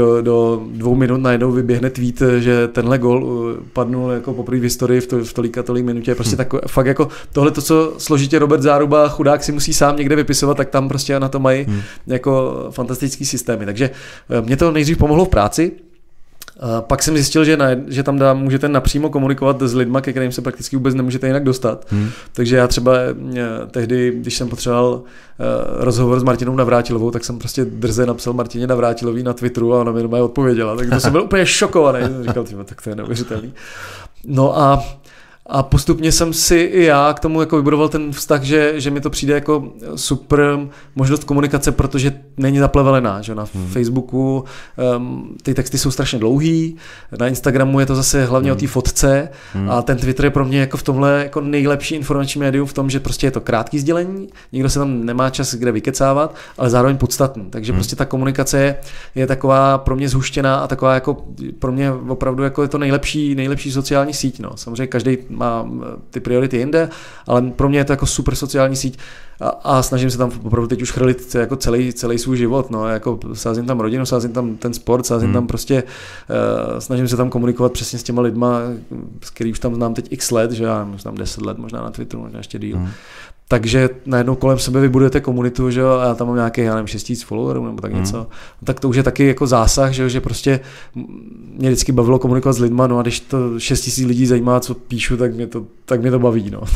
do 2 minut najednou vyběhne tweet, že tenhle gol padnul jako poprvé v historii v tolik a tolik minutě. Prostě fakt jako tohle to, co složitě Robert Záruba, chudák, si musí sám někde vypisovat, tak tam prostě na to mají jako fantastický systémy. Takže mě to nejdřív pomohlo v práci. Pak jsem zjistil, že tam můžete napřímo komunikovat s lidma, ke kterým se prakticky vůbec nemůžete jinak dostat. Takže já třeba tehdy, když jsem potřeboval rozhovor s Martinou Navrátilovou, tak jsem prostě drze napsal Martině Navrátilový na Twitteru a ona mi doma odpověděla. Tak to jsem byl úplně šokovaný. Jsem říkal, tak to je neuvěřitelný. No a postupně jsem si i já k tomu jako vybudoval ten vztah, že mi to přijde jako super možnost komunikace, protože není zaplevelená, že na Facebooku ty texty jsou strašně dlouhý, na Instagramu je to zase hlavně o té fotce a ten Twitter je pro mě jako v tomhle jako nejlepší informační médium v tom, že prostě je to krátký sdělení, nikdo se tam nemá čas kde vykecávat, ale zároveň podstatný, takže prostě ta komunikace je taková pro mě zhuštěná a taková jako pro mě opravdu jako je to nejlepší sociální síť, no. Samozřejmě každý má ty priority jinde, ale pro mě je to jako super sociální síť a snažím se tam opravdu teď už chrlit jako celý svůj život, no, jako sázím tam rodinu, sázím tam ten sport, sázím tam prostě, snažím se tam komunikovat přesně s těma lidma, s který už tam znám teď x let, že já už tam 10 let možná na Twitteru, možná ještě díl. Takže najednou kolem sebe vybudujete komunitu, že jo, a já tam mám nějakých, já nevím, 6 000 followerů nebo tak něco. Tak to už je taky jako zásah, že prostě mě vždycky bavilo komunikovat s lidma, no a když to 6 000 lidí zajímá, co píšu, tak mě to baví, no.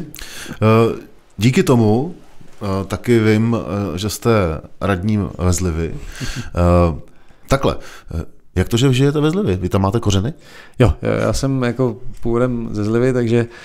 Díky tomu taky vím, že jste radním ve Zlivi. Takhle, jak to, že žijete ve Zlivi? Vy tam máte kořeny? Jo, já jsem jako původem ze Zlivy,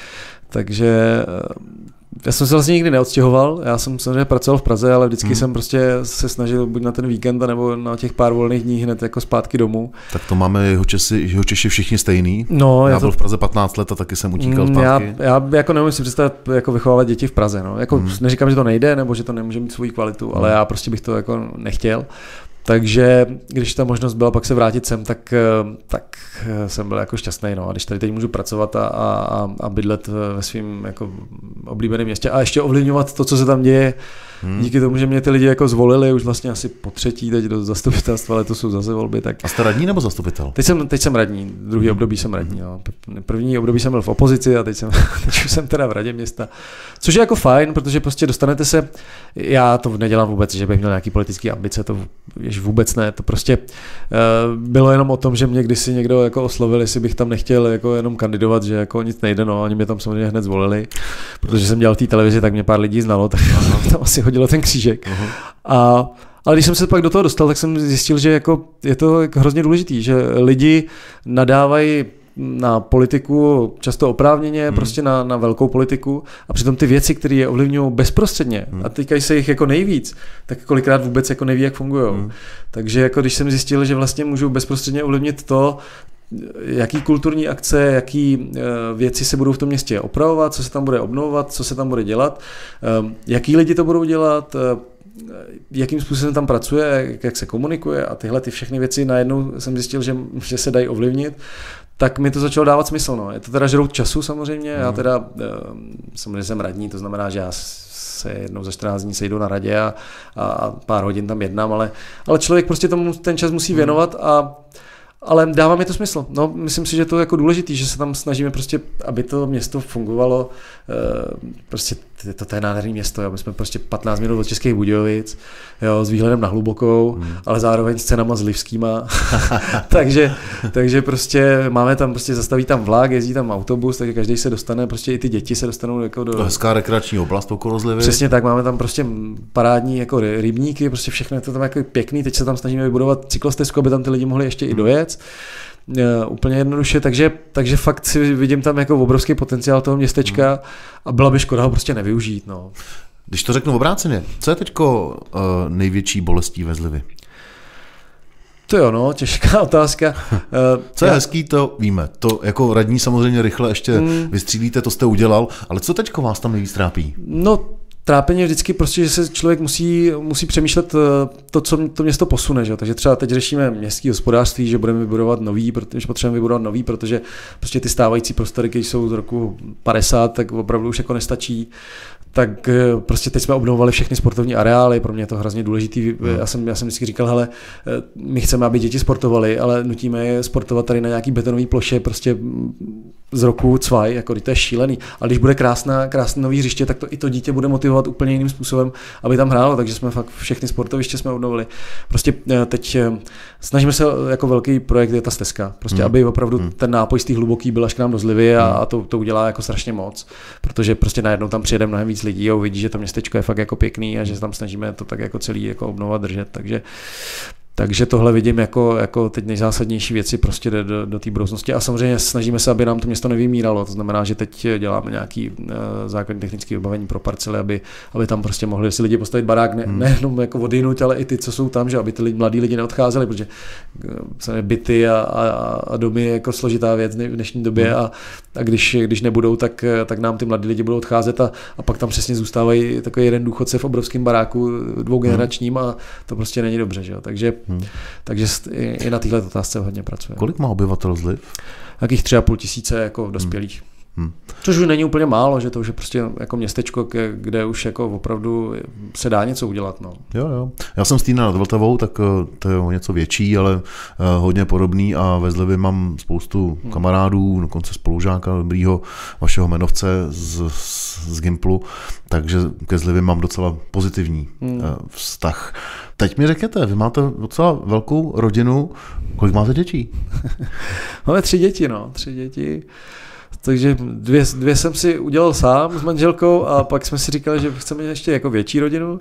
takže já jsem se vlastně nikdy neodstěhoval, já jsem samozřejmě pracoval v Praze, ale vždycky jsem prostě se snažil buď na ten víkend, nebo na těch pár volných dní hned jako zpátky domů. Tak to máme Jihočeši všichni stejný. No, já byl v Praze 15 let a taky jsem utíkal zpátky. Já jako nemůžu si představit jako vychovávat děti v Praze. No. Jako neříkám, že to nejde, nebo že to nemůže mít svoji kvalitu, ale já prostě bych to jako nechtěl. Takže když ta možnost byla pak se vrátit sem, tak jsem byl jako šťastný. No. A když tady teď můžu pracovat a bydlet ve svým jako oblíbeném městě a ještě ovlivňovat to, co se tam děje, díky tomu, že mě ty lidi jako zvolili už vlastně asi po třetí teď do zastupitelstva, ale to jsou zase volby. Tak... A jste radní nebo zastupitel? Teď jsem radní, druhý období jsem radní. No. První období jsem byl v opozici a teď už jsem teda v radě města. Což je jako fajn, protože prostě dostanete se, já to nedělám vůbec, že bych měl nějaký politický ambice, to jež vůbec ne, to prostě bylo jenom o tom, že mě kdysi někdo jako oslovil, jestli bych tam nechtěl jako jenom kandidovat, že jako nic nejde, no, oni mě tam samozřejmě hned zvolili, protože jsem dělal v té televizi, tak mě pár lidí znalo, tak tam asi hodilo ten křížek. Ale když jsem se pak do toho dostal, tak jsem zjistil, že jako je to hrozně důležitý, že lidi nadávají na politiku často oprávněně, prostě na velkou politiku a přitom ty věci, které je ovlivňují bezprostředně a týkají se jich jako nejvíc, tak kolikrát vůbec jako neví, jak fungují. Takže jako když jsem zjistil, že vlastně můžu bezprostředně ovlivnit to, jaký kulturní akce, jaký věci se budou v tom městě opravovat, co se tam bude obnovovat, co se tam bude dělat, jaký lidi to budou dělat, jakým způsobem tam pracuje, jak se komunikuje a tyhle ty všechny věci najednou jsem zjistil, že se dají ovlivnit, tak mi to začalo dávat smysl. No. Je to teda žrout času samozřejmě, já teda samozřejmě jsem radní, to znamená, že já se jednou za 14 dní sejdu na radě a pár hodin tam jednám, ale člověk prostě tomu ten čas musí věnovat ale dává mi to smysl. No, myslím si, že to je jako důležitý, že se tam snažíme prostě, aby to město fungovalo. Prostě to je nádherný město. Jo. My jsme prostě 15 minut od Českých Budějovic, jo, s výhledem na Hlubokou, ale zároveň s cenama zlivskýma. takže prostě máme tam, prostě zastaví tam vlak, jezdí tam autobus, takže každý se dostane, prostě i ty děti se dostanou jako do hezká rekreační oblast okolo Zlivy. Přesně tak, máme tam prostě parádní jako rybníky, prostě všechno je to tam jako pěkný. Teď se tam snažíme vybudovat cyklostezku, aby tam ty lidi mohli ještě i dojet. Úplně jednoduše, takže fakt si vidím tam jako obrovský potenciál toho městečka a byla by škoda ho prostě nevyužít. No. Když to řeknu obráceně, co je teďko největší bolestí ve Zlivě? To jo, no, těžká otázka. Co je hezký, to víme. To jako radní samozřejmě rychle ještě vystřílíte, to jste udělal, ale co teďko vás tam nejvíc trápí? No, trápení je vždycky prostě, že se člověk musí přemýšlet to, co to město posune. Že? Takže třeba teď řešíme městské hospodářství, že budeme vybudovat nový, protože potřebujeme vybudovat nový, protože prostě ty stávající prostory, které jsou z roku 50, tak opravdu už jako nestačí. tak prostě teď jsme obnovovali všechny sportovní areály, pro mě je to hrozně důležitý. Já jsem vždycky říkal, hele, my chceme, aby děti sportovaly, ale nutíme je sportovat tady na nějaký betonové ploše prostě z roku cvaj, jako to je šílený. A když bude krásné nový hřiště, tak i to dítě bude motivovat úplně jiným způsobem, aby tam hrálo, takže jsme fakt všechny sportoviště jsme obnovili. Prostě teď snažíme se, jako velký projekt je ta stezka, prostě aby opravdu ten nápoj z té hluboký byl až k nám do Zlivy a to udělá jako strašně moc, protože prostě najednou tam přijede mnohem víc lidí a uvidí, že to městečko je fakt jako pěkný a že tam snažíme to tak jako celý jako obnovovat, držet, takže tohle vidím jako teď nejzásadnější věci prostě do té budoucnosti a samozřejmě snažíme se, aby nám to město nevymíralo, to znamená, že teď děláme nějaký základní technické vybavení pro parcely, aby tam prostě mohli si lidi postavit barák nejenom jako odjinuť, ale i ty, co jsou tam, že aby ty mladí lidi neodcházeli, protože byty a domy je jako složitá věc v dnešní době a když nebudou, tak nám ty mladí lidi budou odcházet a pak tam přesně zůstávají takový jeden důchodce v obrovském baráku dvougeneračním a to prostě není dobře, že jo? Takže i na téhle otázce hodně pracujeme. Kolik má obyvatel Zliv? Takých 3,5 tisíce jako dospělých. Což už není úplně málo, že to už je prostě jako městečko, kde už jako opravdu se dá něco udělat. No. Jo. Já jsem z Týna nad Vltavou, tak to je něco větší, ale hodně podobný a ve Zlivě mám spoustu kamarádů, dokonce spolužáka dobrýho, vašeho jmenovce z Gimplu, takže ke Zlivě mám docela pozitivní vztah. Teď mi řekněte, vy máte docela velkou rodinu, kolik máte dětí? Máme 3 děti, 3 děti. Takže dvě jsem si udělal sám s manželkou a pak jsme si říkali, že chceme ještě jako větší rodinu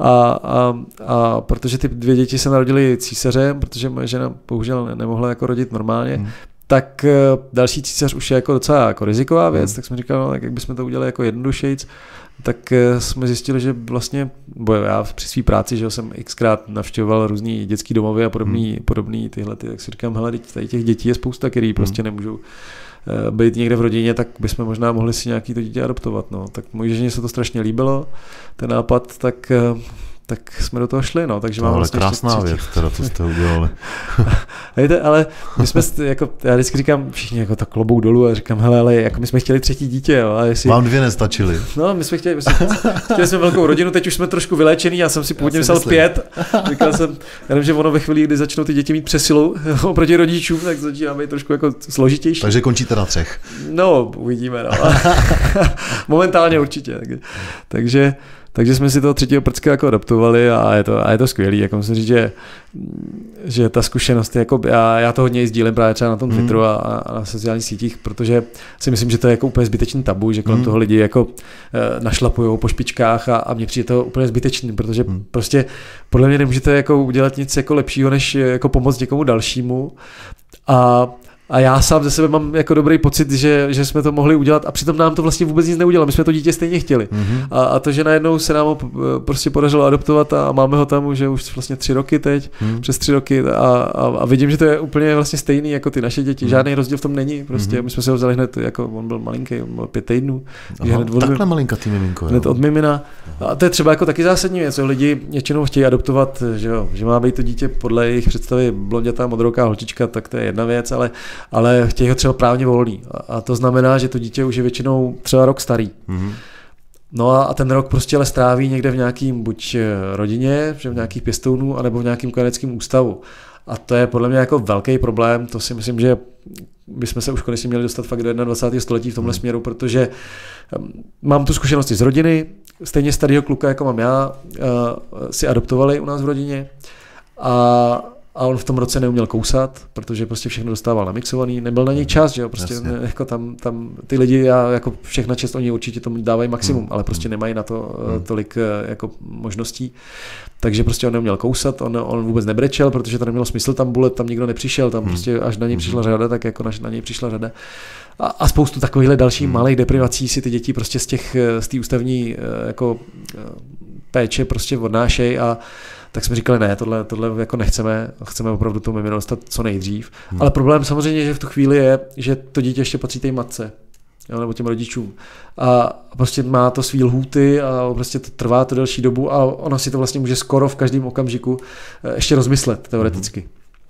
a protože ty 2 děti se narodily císařem, protože moje žena bohužel nemohla jako rodit normálně, tak další císař už je jako docela jako riziková věc, tak jsme říkali, no, jak bychom to udělali jako jednodušejc, tak jsme zjistili, že vlastně, bo já při své práci, že jsem xkrát navštěvoval různý dětský domovy a podobný tyhle, tak si říkám, hele, tady těch dětí je spousta, který prostě nemůžou být někde v rodině, tak bychom možná mohli si nějaký to dítě adoptovat. No. Tak mojí ženě se to strašně líbilo, ten nápad, tak jsme do toho šli. No. Takže to ale vlastně krásná věc, teda, co jste udělali. Ale my jsme, jako, já vždycky říkám všichni jako tak klobouk dolů a říkám, hele, ale jako my jsme chtěli 3. dítě. Jo, a jestli... Vám 2 nestačily. No, my jsme chtěli jsme velkou rodinu, teď už jsme trošku vyléčený, já jsem si původně myslel 5. Říkal jsem, já nevím, že ono ve chvíli, kdy začnou ty děti mít přesilu oproti rodičům, tak začíná být trošku jako složitější. Takže končíte na 3. No, uvidíme. No. Momentálně určitě. Takže jsme si toho 3. prcka jako adaptovali a je to skvělý. Jako musím říct, že ta zkušenost je jako, já to hodně sdílím právě třeba na tom Twitteru a na sociálních sítích, protože si myslím, že to je jako úplně zbytečný tabu, že kolem toho lidi jako našlapujou po špičkách a mně přijde to úplně zbytečný, protože prostě podle mě nemůžete jako udělat nic jako lepšího, než jako pomoct někomu dalšímu a já sám ze sebe mám jako dobrý pocit, že jsme to mohli udělat a přitom nám to vlastně vůbec nic neudělalo. My jsme to dítě stejně chtěli. A to, že najednou se nám ho prostě podařilo adoptovat a máme ho tam už vlastně 3 roky teď, přes 3 roky a vidím, že to je úplně vlastně stejný jako ty naše děti. Žádný rozdíl v tom není. Prostě my jsme se ho vzali hned, jako on byl malinký, on byl 5 týdnů. Takhle malinkatý miminko. Hned od mimina. A to je třeba jako taky zásadní věc. Lidi většinou chtějí adoptovat, že má být to dítě podle jejich představy blondětá, modrooká holčička, tak to je jedna věc, ale chtějí ho třeba právně volný. A to znamená, že to dítě už je většinou třeba rok starý. No a ten rok prostě ale stráví někde v nějakým buď rodině, v nějakých pěstounů, anebo v nějakým kojeneckém ústavu. A to je podle mě jako velký problém, to si myslím, že bychom se už konečně měli dostat fakt do 21. století v tomhle směru, protože mám tu zkušenosti z rodiny, stejně starého kluka, jako mám já, si adoptovali u nás v rodině a on v tom roce neuměl kousat, protože prostě všechno dostával namixovaný, nebyl na něj čas, že jo, prostě jako tam ty lidi, jako všechna čest, oni určitě tomu dávají maximum, ale prostě nemají na to tolik jako možností, takže prostě on neuměl kousat, on vůbec nebrečel, protože to nemělo smysl tam bulet, tam nikdo nepřišel, tam prostě až na něj přišla řada, tak jako na něj přišla řada. A spoustu takovýchhle dalších malých deprivací si ty děti prostě z té ústavní jako péče prostě odnášejí a tak jsme říkali, ne, tohle jako nechceme opravdu to mimino dostat co nejdřív. Ale problém samozřejmě, že v tu chvíli je, že to dítě ještě patří té matce, jo, nebo těm rodičům. A prostě má to svý lhůty a prostě to trvá to delší dobu a ona si to vlastně může skoro v každém okamžiku ještě rozmyslet teoreticky.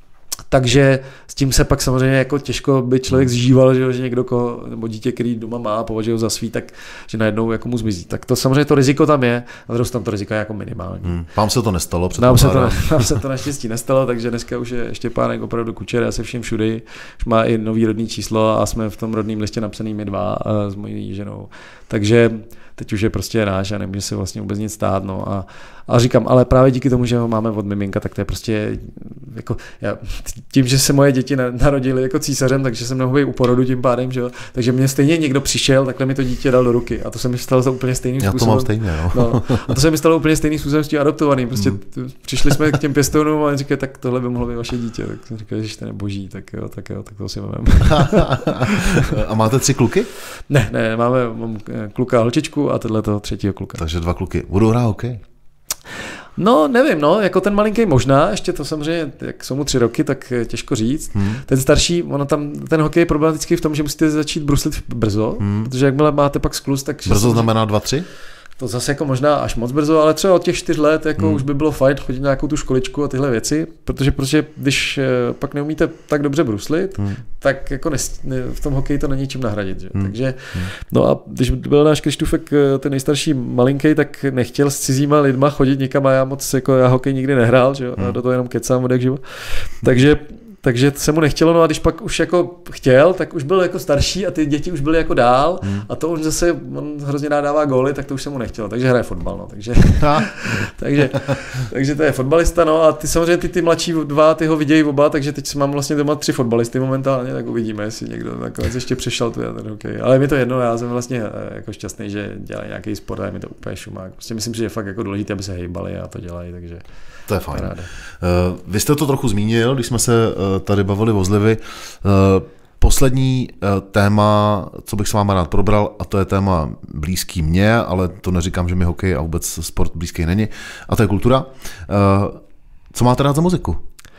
Takže s tím se pak samozřejmě jako těžko by člověk zžíval, že někdo nebo dítě, který doma má, považuje ho za svý, tak že najednou jako mu zmizí. Tak to samozřejmě to riziko tam je, a druhou tam to riziko je jako minimální. Vám se to nestalo? Nám se to naštěstí nestalo, takže dneska už je Štěpánek opravdu Kučer, já se vším všudy, už má i nový rodný číslo a jsme v tom rodném listě napsaný my dva s mojí ženou. Takže teď už je prostě náš a nemůže se vlastně vůbec nic stát. No. A říkám, ale právě díky tomu, že ho máme od miminka, tak to je prostě jako tím, že se moje děti narodily jako císařem, takže jsem nemohl být u porodu tím pádem, že jo. Takže mě stejně někdo přišel, takhle mi to dítě dal do ruky a to se mi stalo za úplně stejným způsobem. Já to mám stejně, no. A to se mi stalo úplně stejným způsobem s tím adoptovaným. Prostě přišli jsme k těm pěstounům a oni říkali, tak tohle by mohlo být vaše dítě. Tak jsem říkal, že to je boží, tak to si mám. A máte 3 kluky? Ne, mám kluka a holčičku a tohleto 3. kluka. Takže 2 kluky. Budou hrát hokej? No, nevím, jako ten malinký možná, ještě to samozřejmě, jak jsou mu 3 roky, tak těžko říct. Ten starší, ten hokej je problematický v tom, že musíte začít bruslit brzo, protože jakmile máte pak skluz, tak... Brzo znamená 2-3? To zase jako možná až moc brzo, ale třeba od těch 4 let jako už by bylo fajn chodit nějakou tu školičku a tyhle věci, protože když pak neumíte tak dobře bruslit, tak jako v tom hokeji to není čím nahradit. Že? Takže, no a když byl náš Krištůfek ten nejstarší malinký, tak nechtěl s cizíma lidma chodit nikam a já moc jako já hokej nikdy nehrál, že? A do toho jenom kecám od jak živo. Takže se mu nechtělo, no a když pak už jako chtěl, tak už byl jako starší a ty děti už byly jako dál a to už zase, on hrozně rád dává góly, tak to už se mu nechtělo, takže hraje fotbal, no, takže to je fotbalista, no a ty samozřejmě ty mladší 2, ty ho vidějí oba, takže teď mám vlastně doma 3 fotbalisty momentálně, tak uvidíme, jestli někdo nakonec ještě přešel tu ten hokej, ale mi to jedno, já jsem vlastně jako šťastný, že dělají nějaký sport a mi to úplně šumák, prostě myslím si, že je fakt jako důležité, aby se hejbali a to dělají, takže to je fajn. Vy jste to trochu zmínil, když jsme se tady bavili o Zlivy. Poslední téma, co bych s vámi rád probral, a to je téma blízký mně, ale to neříkám, že mi hokej a vůbec sport blízký není, a to je kultura. Co máte rád za muziku?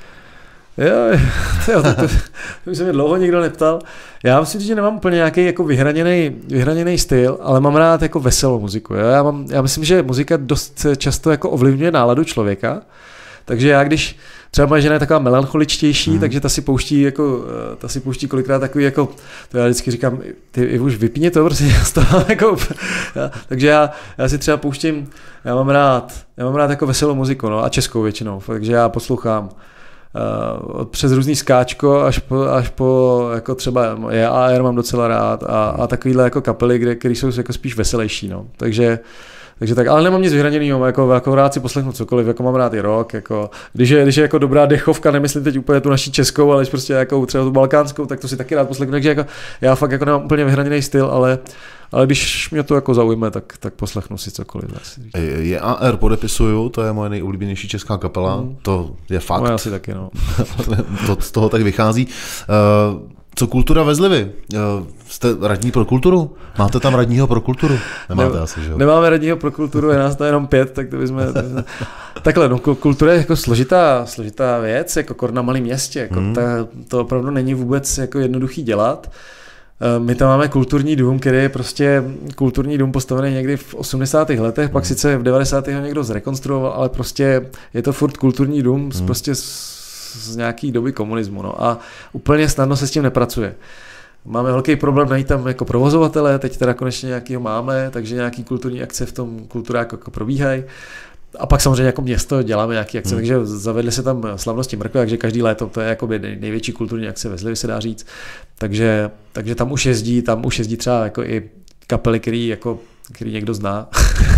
Jo, to se mě dlouho nikdo neptal. Já myslím, že nemám úplně nějaký jako vyhraněný styl, ale mám rád jako veselou muziku. Jo? Já myslím, že muzika dost často jako ovlivňuje náladu člověka, takže já když třeba moje žena je taková melancholičtější, takže ta si pouští kolikrát takový jako, to já vždycky říkám, ty už vypni to, prostě jako, takže já si třeba pouštím, já mám rád jako veselou muziku, no, a českou většinou, takže já poslouchám přes různý skáčko až po jako třeba AR mám docela rád a takovýhle jako kapely, které jsou jako spíš veselější, no. Takže tak, ale nemám nic vyhraněného, jako rád si poslechnu cokoliv, jako mám rád i rock, jako, když je jako dobrá dechovka, nemyslím teď úplně tu naší českou, ale prostě jako třeba tu balkánskou, tak to si taky rád poslechnu, takže jako, já fakt jako nemám úplně vyhraněný styl, ale když mě to jako zaujme, tak poslechnu si cokoliv. AR podepisuju, to je moje nejoblíbenější česká kapela, to je fakt. No, asi taky, no. To z toho tak vychází. Co kultura ve Zlivy? Jste radní pro kulturu? Máte tam radního pro kulturu? Nemáte asi, že jo? Nemáme radního pro kulturu, je nás tam jenom 5, tak to bychom... Takhle, no, kultura je jako složitá věc, jako na malém městě, jako to opravdu není vůbec jako jednoduchý dělat. My tam máme kulturní dům, který je prostě kulturní dům postavený někdy v 80. letech, pak sice v 90. ho někdo zrekonstruoval, ale prostě je to furt kulturní dům prostě z nějaký doby komunismu, no, a úplně snadno se s tím nepracuje. Máme velký problém najít tam jako provozovatele, teď teda konečně nějakýho máme, takže nějaký kulturní akce v tom kulturáku jako probíhají. A pak samozřejmě jako město děláme nějaké akce, takže zavedly se tam slavnosti mrkve, takže každý léto to je jako největší kulturní akce ve Zlivě, se dá říct. Takže tam už jezdí třeba jako i kapely, který někdo zná.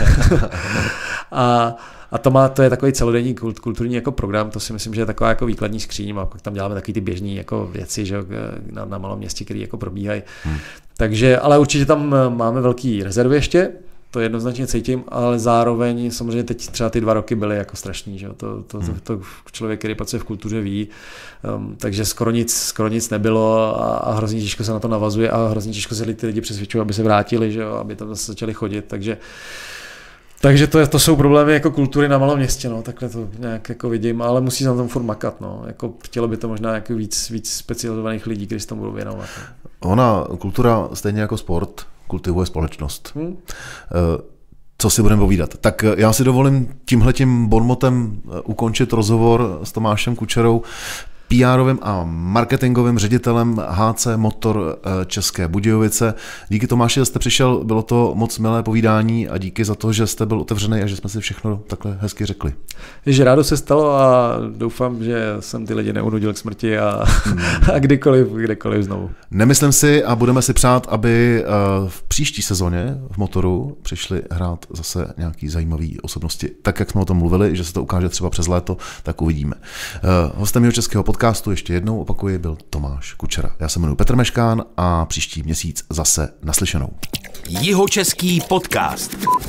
A to je takový celodenní kulturní jako program, to si myslím, že je taková jako výkladní skříň, a pak tam děláme takový ty běžný jako věci, že na malém městě, které jako probíhají. Takže, ale určitě tam máme velký rezervy ještě, to jednoznačně cítím, ale zároveň samozřejmě teď třeba ty 2 roky byly jako strašný, že to člověk, který pracuje v kultuře, ví, takže skoro nic nebylo a hrozně těžko se na to navazuje a hrozně těžko se ty lidi přesvědčují, aby se vrátili, že aby tam zase začali chodit, takže to jsou problémy jako kultury na malém městě, no, takhle to nějak jako vidím, ale musí se na tom furt makat, no, jako chtělo by to možná jako víc specializovaných lidí, kteří se tomu budou věnovat. Ona, kultura stejně jako sport, kultivuje společnost. Co si budeme povídat? Tak já si dovolím tímhletím bonmotem ukončit rozhovor s Tomášem Kučerou. PR-ovým a marketingovým ředitelem HC Motor České Budějovice. Díky Tomáši, že jste přišel, bylo to moc milé povídání a díky za to, že jste byl otevřený a že jsme si všechno takhle hezky řekli. Že rádo se stalo a doufám, že jsem ty lidi neunudil k smrti a kdykoliv znovu. Nemyslím si a budeme si přát, aby v příští sezóně v motoru přišli hrát zase nějaký zajímavý osobnosti. Tak, jak jsme o tom mluvili, že se to ukáže třeba přes léto, tak uvidíme. Hostem Jihočeského podcastu, ještě jednou opakuji, byl Tomáš Kučera. Já se jmenuji Petr Meškán a příští měsíc zase naslyšenou. Jihočeský podcast.